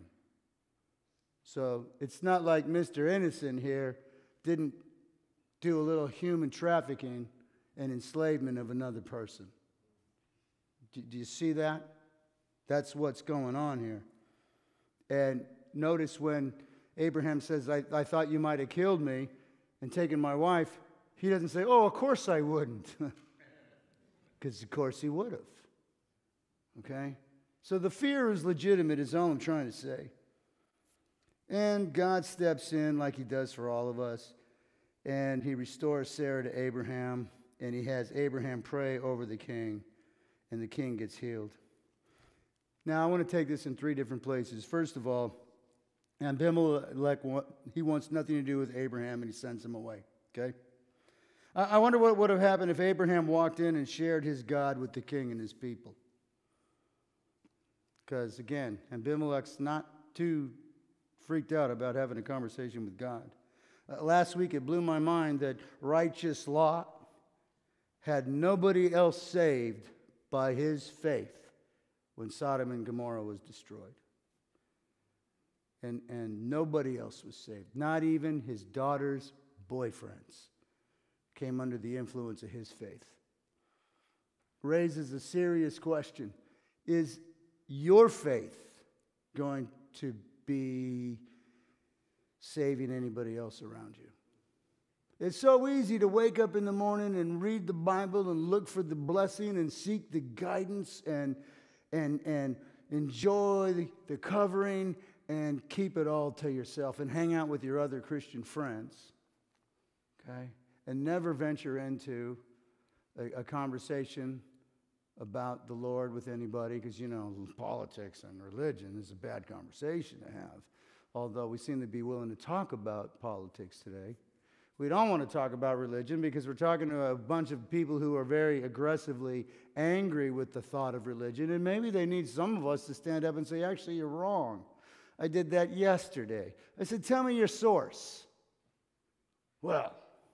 So it's not like Mr. Innocent here didn't do a little human trafficking and enslavement of another person. Do you see that? That's what's going on here. And notice when Abraham says, I thought you might have killed me and taken my wife, he doesn't say, oh, of course I wouldn't. Because of course he would have. Okay? So the fear is legitimate is all I'm trying to say. And God steps in like he does for all of us. And he restores Sarah to Abraham. And he has Abraham pray over the king. And the king gets healed. Now, I want to take this in three different places. First of all, Abimelech, he wants nothing to do with Abraham, and he sends him away. Okay? I wonder what would have happened if Abraham walked in and shared his God with the king and his people. Because, again, Abimelech's not too freaked out about having a conversation with God. Last week, it blew my mind that righteous Lot had nobody else saved by his faith when Sodom and Gomorrah was destroyed. And nobody else was saved. Not even his daughter's boyfriends came under the influence of his faith. Raises a serious question. Is your faith going to be saving anybody else around you? It's so easy to wake up in the morning and read the Bible and look for the blessing and seek the guidance and enjoy the covering and keep it all to yourself and hang out with your other Christian friends, okay? And never venture into a conversation about the Lord with anybody because, politics and religion is a bad conversation to have. Although we seem to be willing to talk about politics today. We don't want to talk about religion because we're talking to a bunch of people who are very aggressively angry with the thought of religion. And maybe they need some of us to stand up and say, actually, you're wrong. I did that yesterday. I said, tell me your source. Well,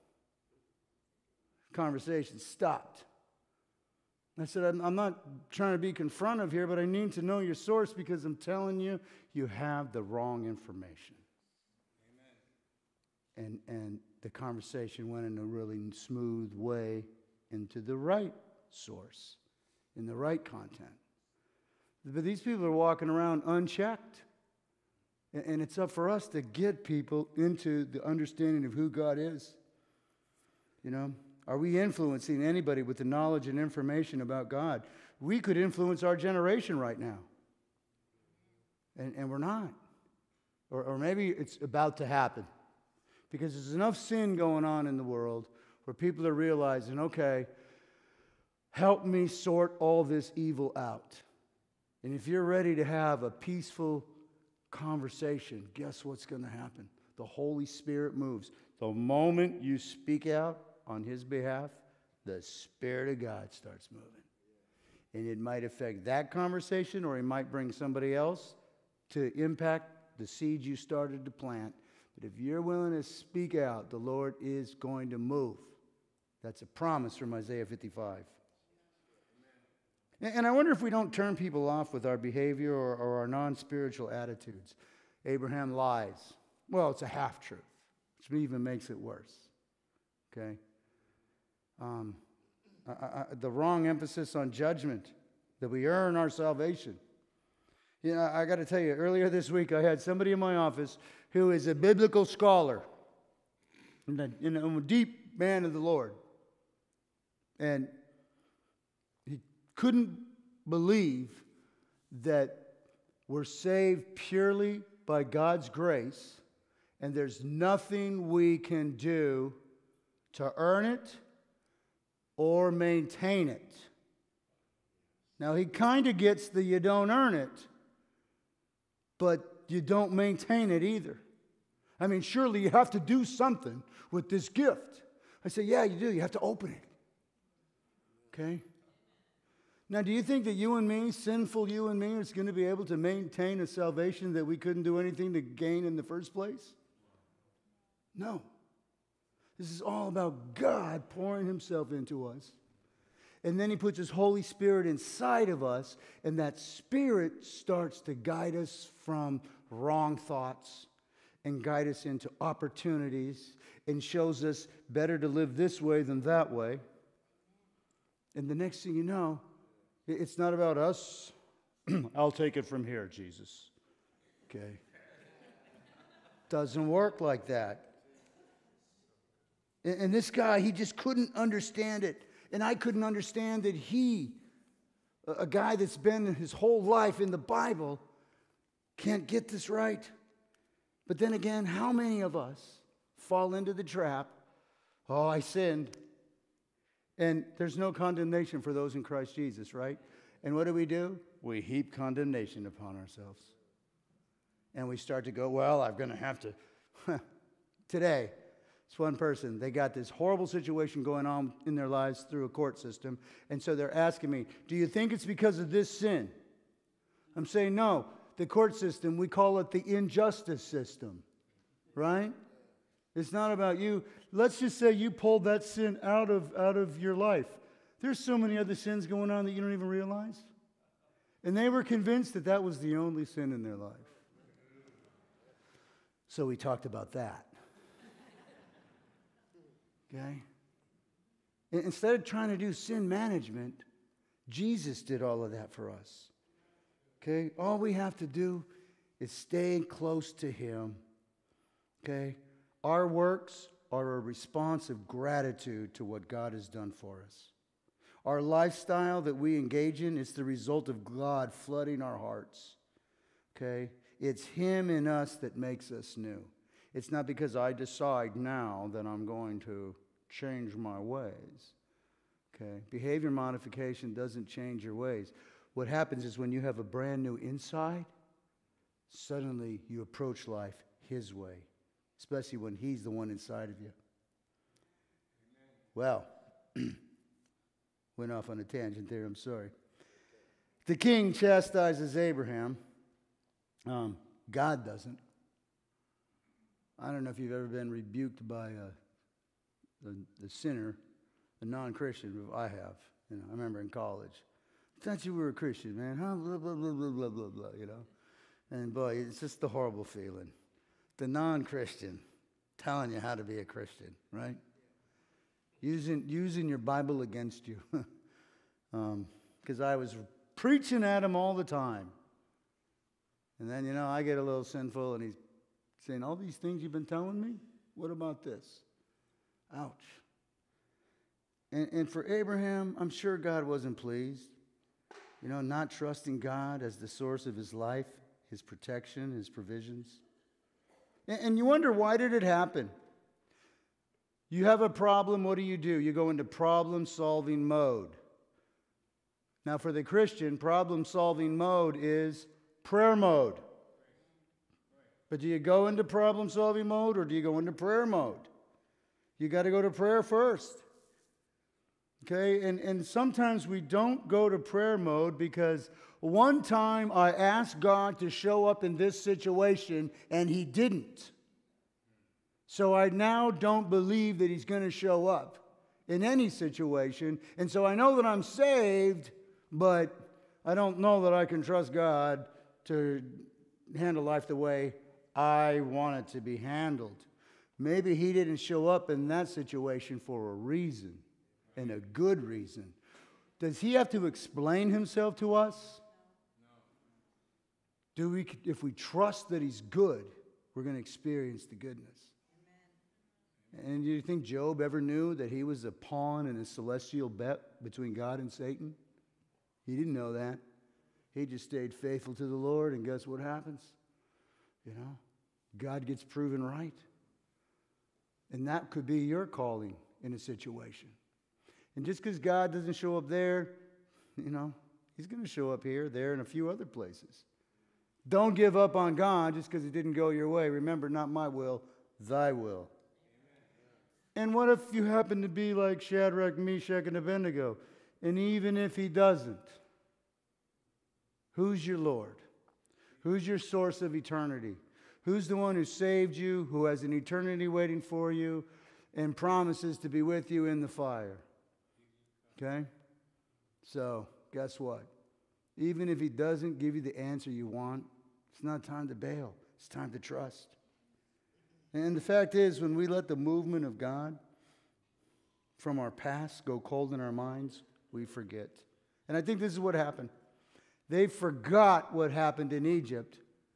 conversation stopped. I said, I'm not trying to be confrontive here, but I need to know your source because I'm telling you, you have the wrong information. Amen. And the conversation went in a really smooth way into the right source, in the right content. But these people are walking around unchecked. And it's up for us to get people into the understanding of who God is. Are we influencing anybody with the knowledge and information about God? We could influence our generation right now. And we're not. Or maybe it's about to happen. Because there's enough sin going on in the world where people are realizing, okay, help me sort all this evil out. And if you're ready to have a peaceful conversation, guess what's going to happen? The Holy Spirit moves. The moment you speak out on his behalf, the Spirit of God starts moving. And it might affect that conversation, or it might bring somebody else to impact the seed you started to plant. But if you're willing to speak out, the Lord is going to move. That's a promise from Isaiah 55. And I wonder if we don't turn people off with our behavior or our non-spiritual attitudes. Abraham lies. Well, it's a half-truth, which even makes it worse. Okay? the wrong emphasis on judgment, that we earn our salvation. You know, I got to tell you, earlier this week I had somebody in my office who is a biblical scholar and a deep man of the Lord. And he couldn't believe that we're saved purely by God's grace, and there's nothing we can do to earn it or maintain it. Now, he kind of gets the you don't earn it, but you don't maintain it either. I mean, surely you have to do something with this gift. I say, yeah, you do. You have to open it. Okay? Now, do you think that you and me, sinful you and me, is going to be able to maintain a salvation that we couldn't do anything to gain in the first place? No. This is all about God pouring himself into us. And then he puts his Holy Spirit inside of us, and that Spirit starts to guide us from wrong thoughts and guide us into opportunities and shows us better to live this way than that way. And the next thing you know, it's not about us. I'll take it from here, Jesus. Okay? Doesn't work like that. And this guy, he just couldn't understand it. And I couldn't understand that he, a guy that's been his whole life in the Bible, can't get this right. But then again, how many of us fall into the trap? Oh, I sinned. And there's no condemnation for those in Christ Jesus, right? And what do? We heap condemnation upon ourselves. And we start to go, well, I'm going to have to. Today, it's one person. They got this horrible situation going on in their lives through a court system. And so they're asking me, do you think it's because of this sin? I'm saying, no. The court system, we call it the injustice system, right? It's not about you. Let's just say you pulled that sin out of your life. There's so many other sins going on that you don't even realize. And they were convinced that that was the only sin in their life. So we talked about that. Okay? Instead of trying to do sin management, Jesus did all of that for us. Okay? All we have to do is stay close to him. Okay? Our works are a response of gratitude to what God has done for us. Our lifestyle that we engage in is the result of God flooding our hearts. Okay? It's him in us that makes us new. It's not because I decide now that I'm going to change my ways. Okay? Behavior modification doesn't change your ways. What happens is when you have a brand new inside, suddenly you approach life his way, especially when he's the one inside of you. Well, went off on a tangent there, I'm sorry. The king chastises Abraham. God doesn't. I don't know if you've ever been rebuked by the sinner, a non-Christian. I have. You know, I remember in college. I thought you were a Christian, man. Huh? Blah, blah, blah, blah, blah, blah, blah, you know. And boy, it's just a horrible feeling. The non-Christian telling you how to be a Christian, right? Using your Bible against you. Because I was preaching at him all the time. And then, you know, I get a little sinful and he's saying, all these things you've been telling me? What about this? Ouch. And for Abraham, I'm sure God wasn't pleased. You know, not trusting God as the source of his life, his protection, his provisions. And you wonder, why did it happen? You have a problem, what do? You go into problem-solving mode. Now, for the Christian, problem-solving mode is prayer mode. But do you go into problem-solving mode or do you go into prayer mode? You got to go to prayer first. Okay, and sometimes we don't go to prayer mode because one time I asked God to show up in this situation and he didn't. So I now don't believe that he's going to show up in any situation. And so I know that I'm saved, but I don't know that I can trust God to handle life the way I want it to be handled. Maybe he didn't show up in that situation for a reason. and a good reason. Does he have to explain himself to us? No. If we trust that he's good, we're going to experience the goodness. Amen. And do you think Job ever knew that he was a pawn in a celestial bet between God and Satan? He didn't know that. He just stayed faithful to the Lord, and guess what happens? You know, God gets proven right. And that could be your calling in a situation. And just because God doesn't show up there, you know, he's going to show up here, there, and a few other places. Don't give up on God just because it didn't go your way. Remember, not my will, thy will. And what if you happen to be like Shadrach, Meshach, and Abednego? And even if he doesn't, who's your Lord? Who's your source of eternity? Who's the one who saved you, who has an eternity waiting for you, and promises to be with you in the fire? Okay? So, guess what? Even if he doesn't give you the answer you want, it's not time to bail. It's time to trust. And the fact is, when we let the movement of God from our past go cold in our minds, we forget. And I think this is what happened. They forgot what happened in Egypt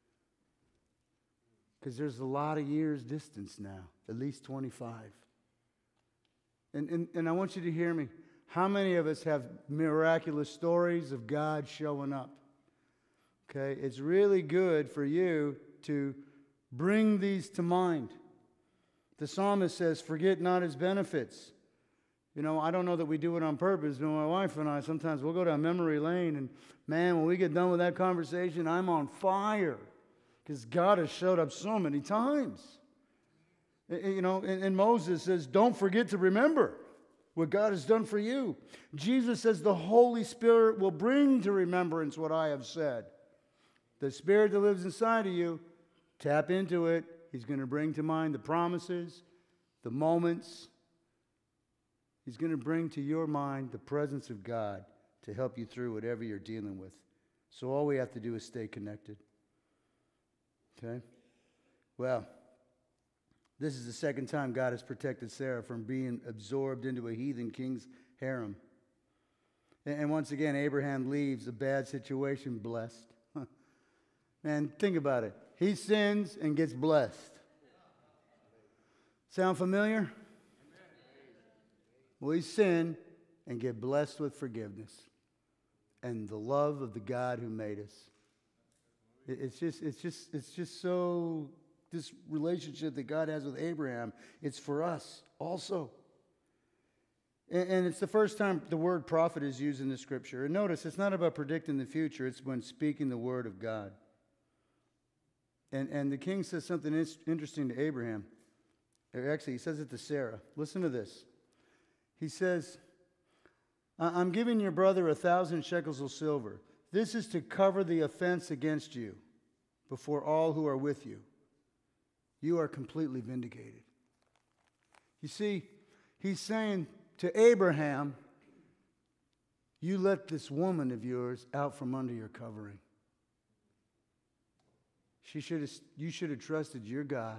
because there's a lot of years distance now, at least 25. And I want you to hear me. How many of us have miraculous stories of God showing up? Okay, it's really good for you to bring these to mind. The psalmist says, forget not his benefits. You know, I don't know that we do it on purpose, but my wife and I, sometimes we'll go down memory lane, and man, when we get done with that conversation, I'm on fire because God has showed up so many times. You know, and Moses says, don't forget to remember what God has done for you. Jesus says the Holy Spirit will bring to remembrance what I have said. The Spirit that lives inside of you, tap into it. He's going to bring to mind the promises, the moments. He's going to bring to your mind the presence of God to help you through whatever you're dealing with. So all we have to do is stay connected. Okay? Well, this is the second time God has protected Sarah from being absorbed into a heathen king's harem. And once again, Abraham leaves a bad situation blessed. Man, think about it. He sins and gets blessed. Sound familiar? We sin and get blessed with forgiveness and the love of the God who made us. It's just so, this relationship that God has with Abraham, it's for us also. And it's the first time the word prophet is used in the scripture. And notice, it's not about predicting the future, it's when speaking the word of God. And the king says something interesting to Abraham. Actually, he says it to Sarah. Listen to this. He says, I'm giving your brother 1,000 shekels of silver. This is to cover the offense against you before all who are with you. You are completely vindicated. You see, he's saying to Abraham, you let this woman of yours out from under your covering. You should have trusted your God,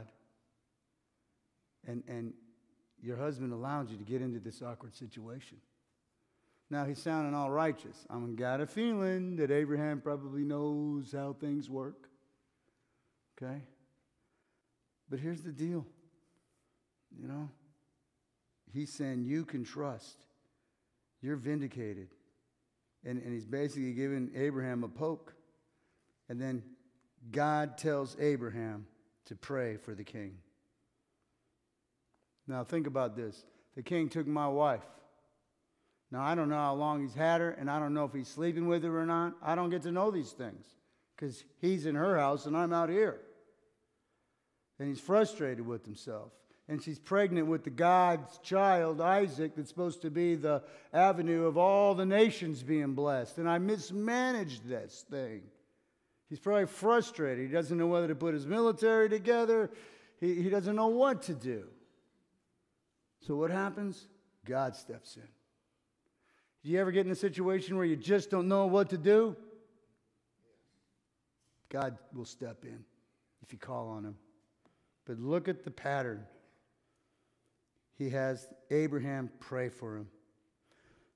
and your husband allowed you to get into this awkward situation. Now, he's sounding all righteous. I've got a feeling that Abraham probably knows how things work. Okay? But here's the deal. You know, he's saying you can trust. You're vindicated. And he's basically giving Abraham a poke. And then God tells Abraham to pray for the king. Now think about this. The king took my wife. Now I don't know how long he's had her, and I don't know if he's sleeping with her or not. I don't get to know these things because he's in her house and I'm out here. And he's frustrated with himself. And she's pregnant with the God's child, Isaac, that's supposed to be the avenue of all the nations being blessed. And I mismanaged this thing. He's probably frustrated. He doesn't know whether to put his military together. He doesn't know what to do. So what happens? God steps in. Do you ever get in a situation where you just don't know what to do? God will step in if you call on him. But look at the pattern. He has Abraham pray for him.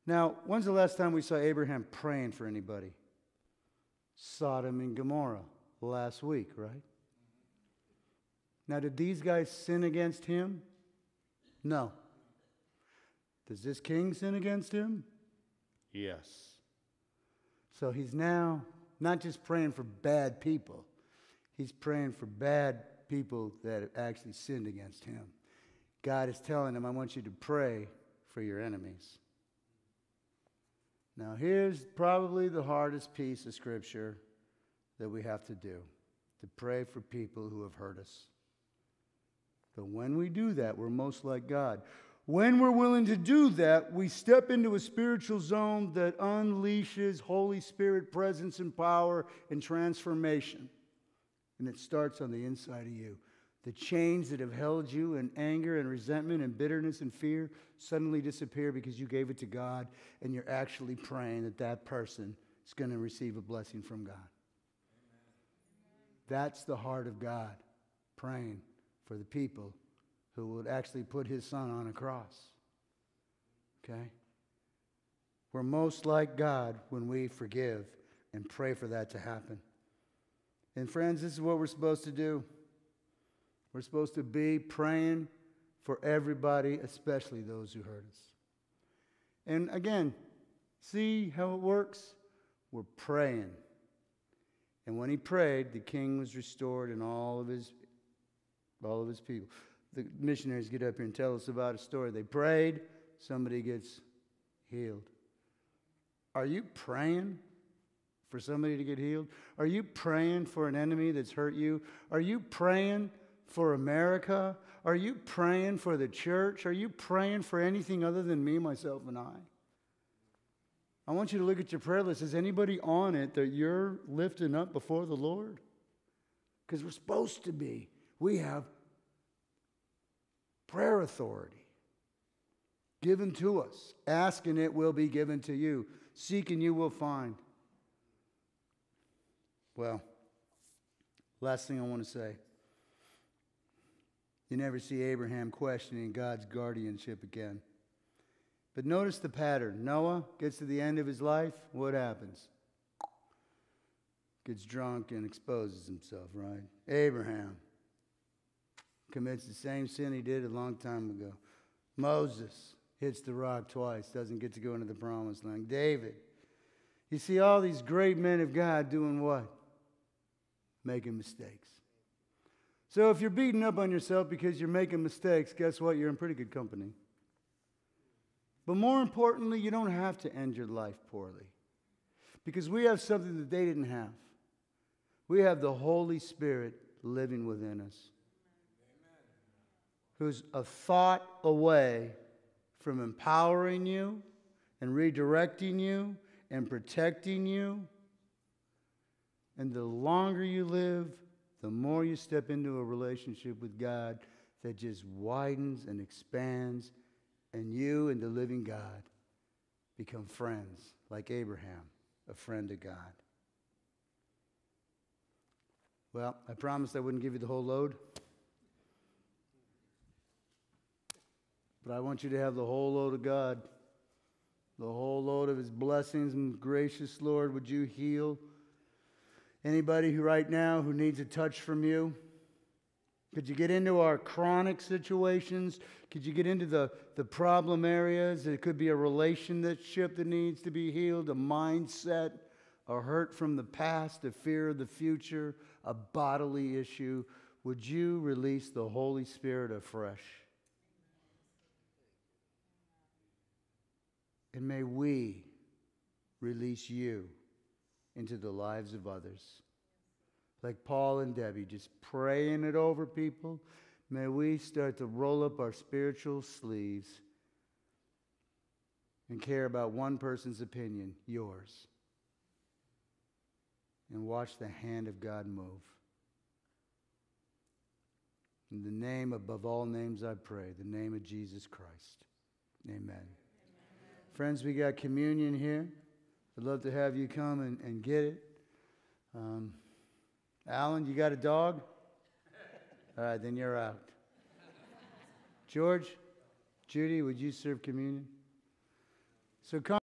Now, when's the last time we saw Abraham praying for anybody? Sodom and Gomorrah last week, right? Now, did these guys sin against him? No. Does this king sin against him? Yes. So he's now not just praying for bad people. He's praying for bad people that have actually sinned against him. God is telling him, I want you to pray for your enemies. Now, here's probably the hardest piece of Scripture that we have to do, to pray for people who have hurt us. But when we do that, we're most like God. When we're willing to do that, we step into a spiritual zone that unleashes Holy Spirit presence and power and transformation. And it starts on the inside of you. The chains that have held you in anger and resentment and bitterness and fear suddenly disappear because you gave it to God, and you're actually praying that that person is going to receive a blessing from God. That's the heart of God, praying for the people who would actually put his son on a cross. Okay? We're most like God when we forgive and pray for that to happen. And friends, this is what we're supposed to do. We're supposed to be praying for everybody, especially those who hurt us. And again, see how it works? We're praying. And when he prayed, the king was restored and all of his people. The missionaries get up here and tell us about a story. They prayed, somebody gets healed. Are you praying for somebody to get healed? Are you praying for an enemy that's hurt you? Are you praying for America? Are you praying for the church? Are you praying for anything other than me, myself, and I? I want you to look at your prayer list. Is anybody on it that you're lifting up before the Lord? Because we're supposed to be. We have prayer authority given to us. Ask and it will be given to you. Seek and you will find. Well, last thing I want to say. You never see Abraham questioning God's guardianship again. But notice the pattern. Noah gets to the end of his life. What happens? Gets drunk and exposes himself, right? Abraham commits the same sin he did a long time ago. Moses hits the rock twice, doesn't get to go into the promised land. David. You see all these great men of God doing what? Making mistakes. So if you're beating up on yourself because you're making mistakes, guess what? You're in pretty good company. But more importantly, you don't have to end your life poorly. Because we have something that they didn't have. We have the Holy Spirit living within us. Who's a thought away from empowering you and redirecting you and protecting you. And the longer you live, the more you step into a relationship with God that just widens and expands, and you and the living God become friends, like Abraham, a friend of God. Well, I promised I wouldn't give you the whole load. But I want you to have the whole load of God, the whole load of his blessings. And gracious Lord, would you heal anybody who right now who needs a touch from you? Could you get into our chronic situations? Could you get into the problem areas? It could be a relationship that needs to be healed, a mindset, a hurt from the past, a fear of the future, a bodily issue. Would you release the Holy Spirit afresh? And may we release you into the lives of others. Like Paul and Debbie, just praying it over people. May we start to roll up our spiritual sleeves and care about one person's opinion, yours. And watch the hand of God move. In the name above all names I pray, the name of Jesus Christ. Amen. Friends, we got communion here. I'd love to have you come and get it. Alan, you got a dog? All right, then you're out. George, Judy, would you serve communion? So come.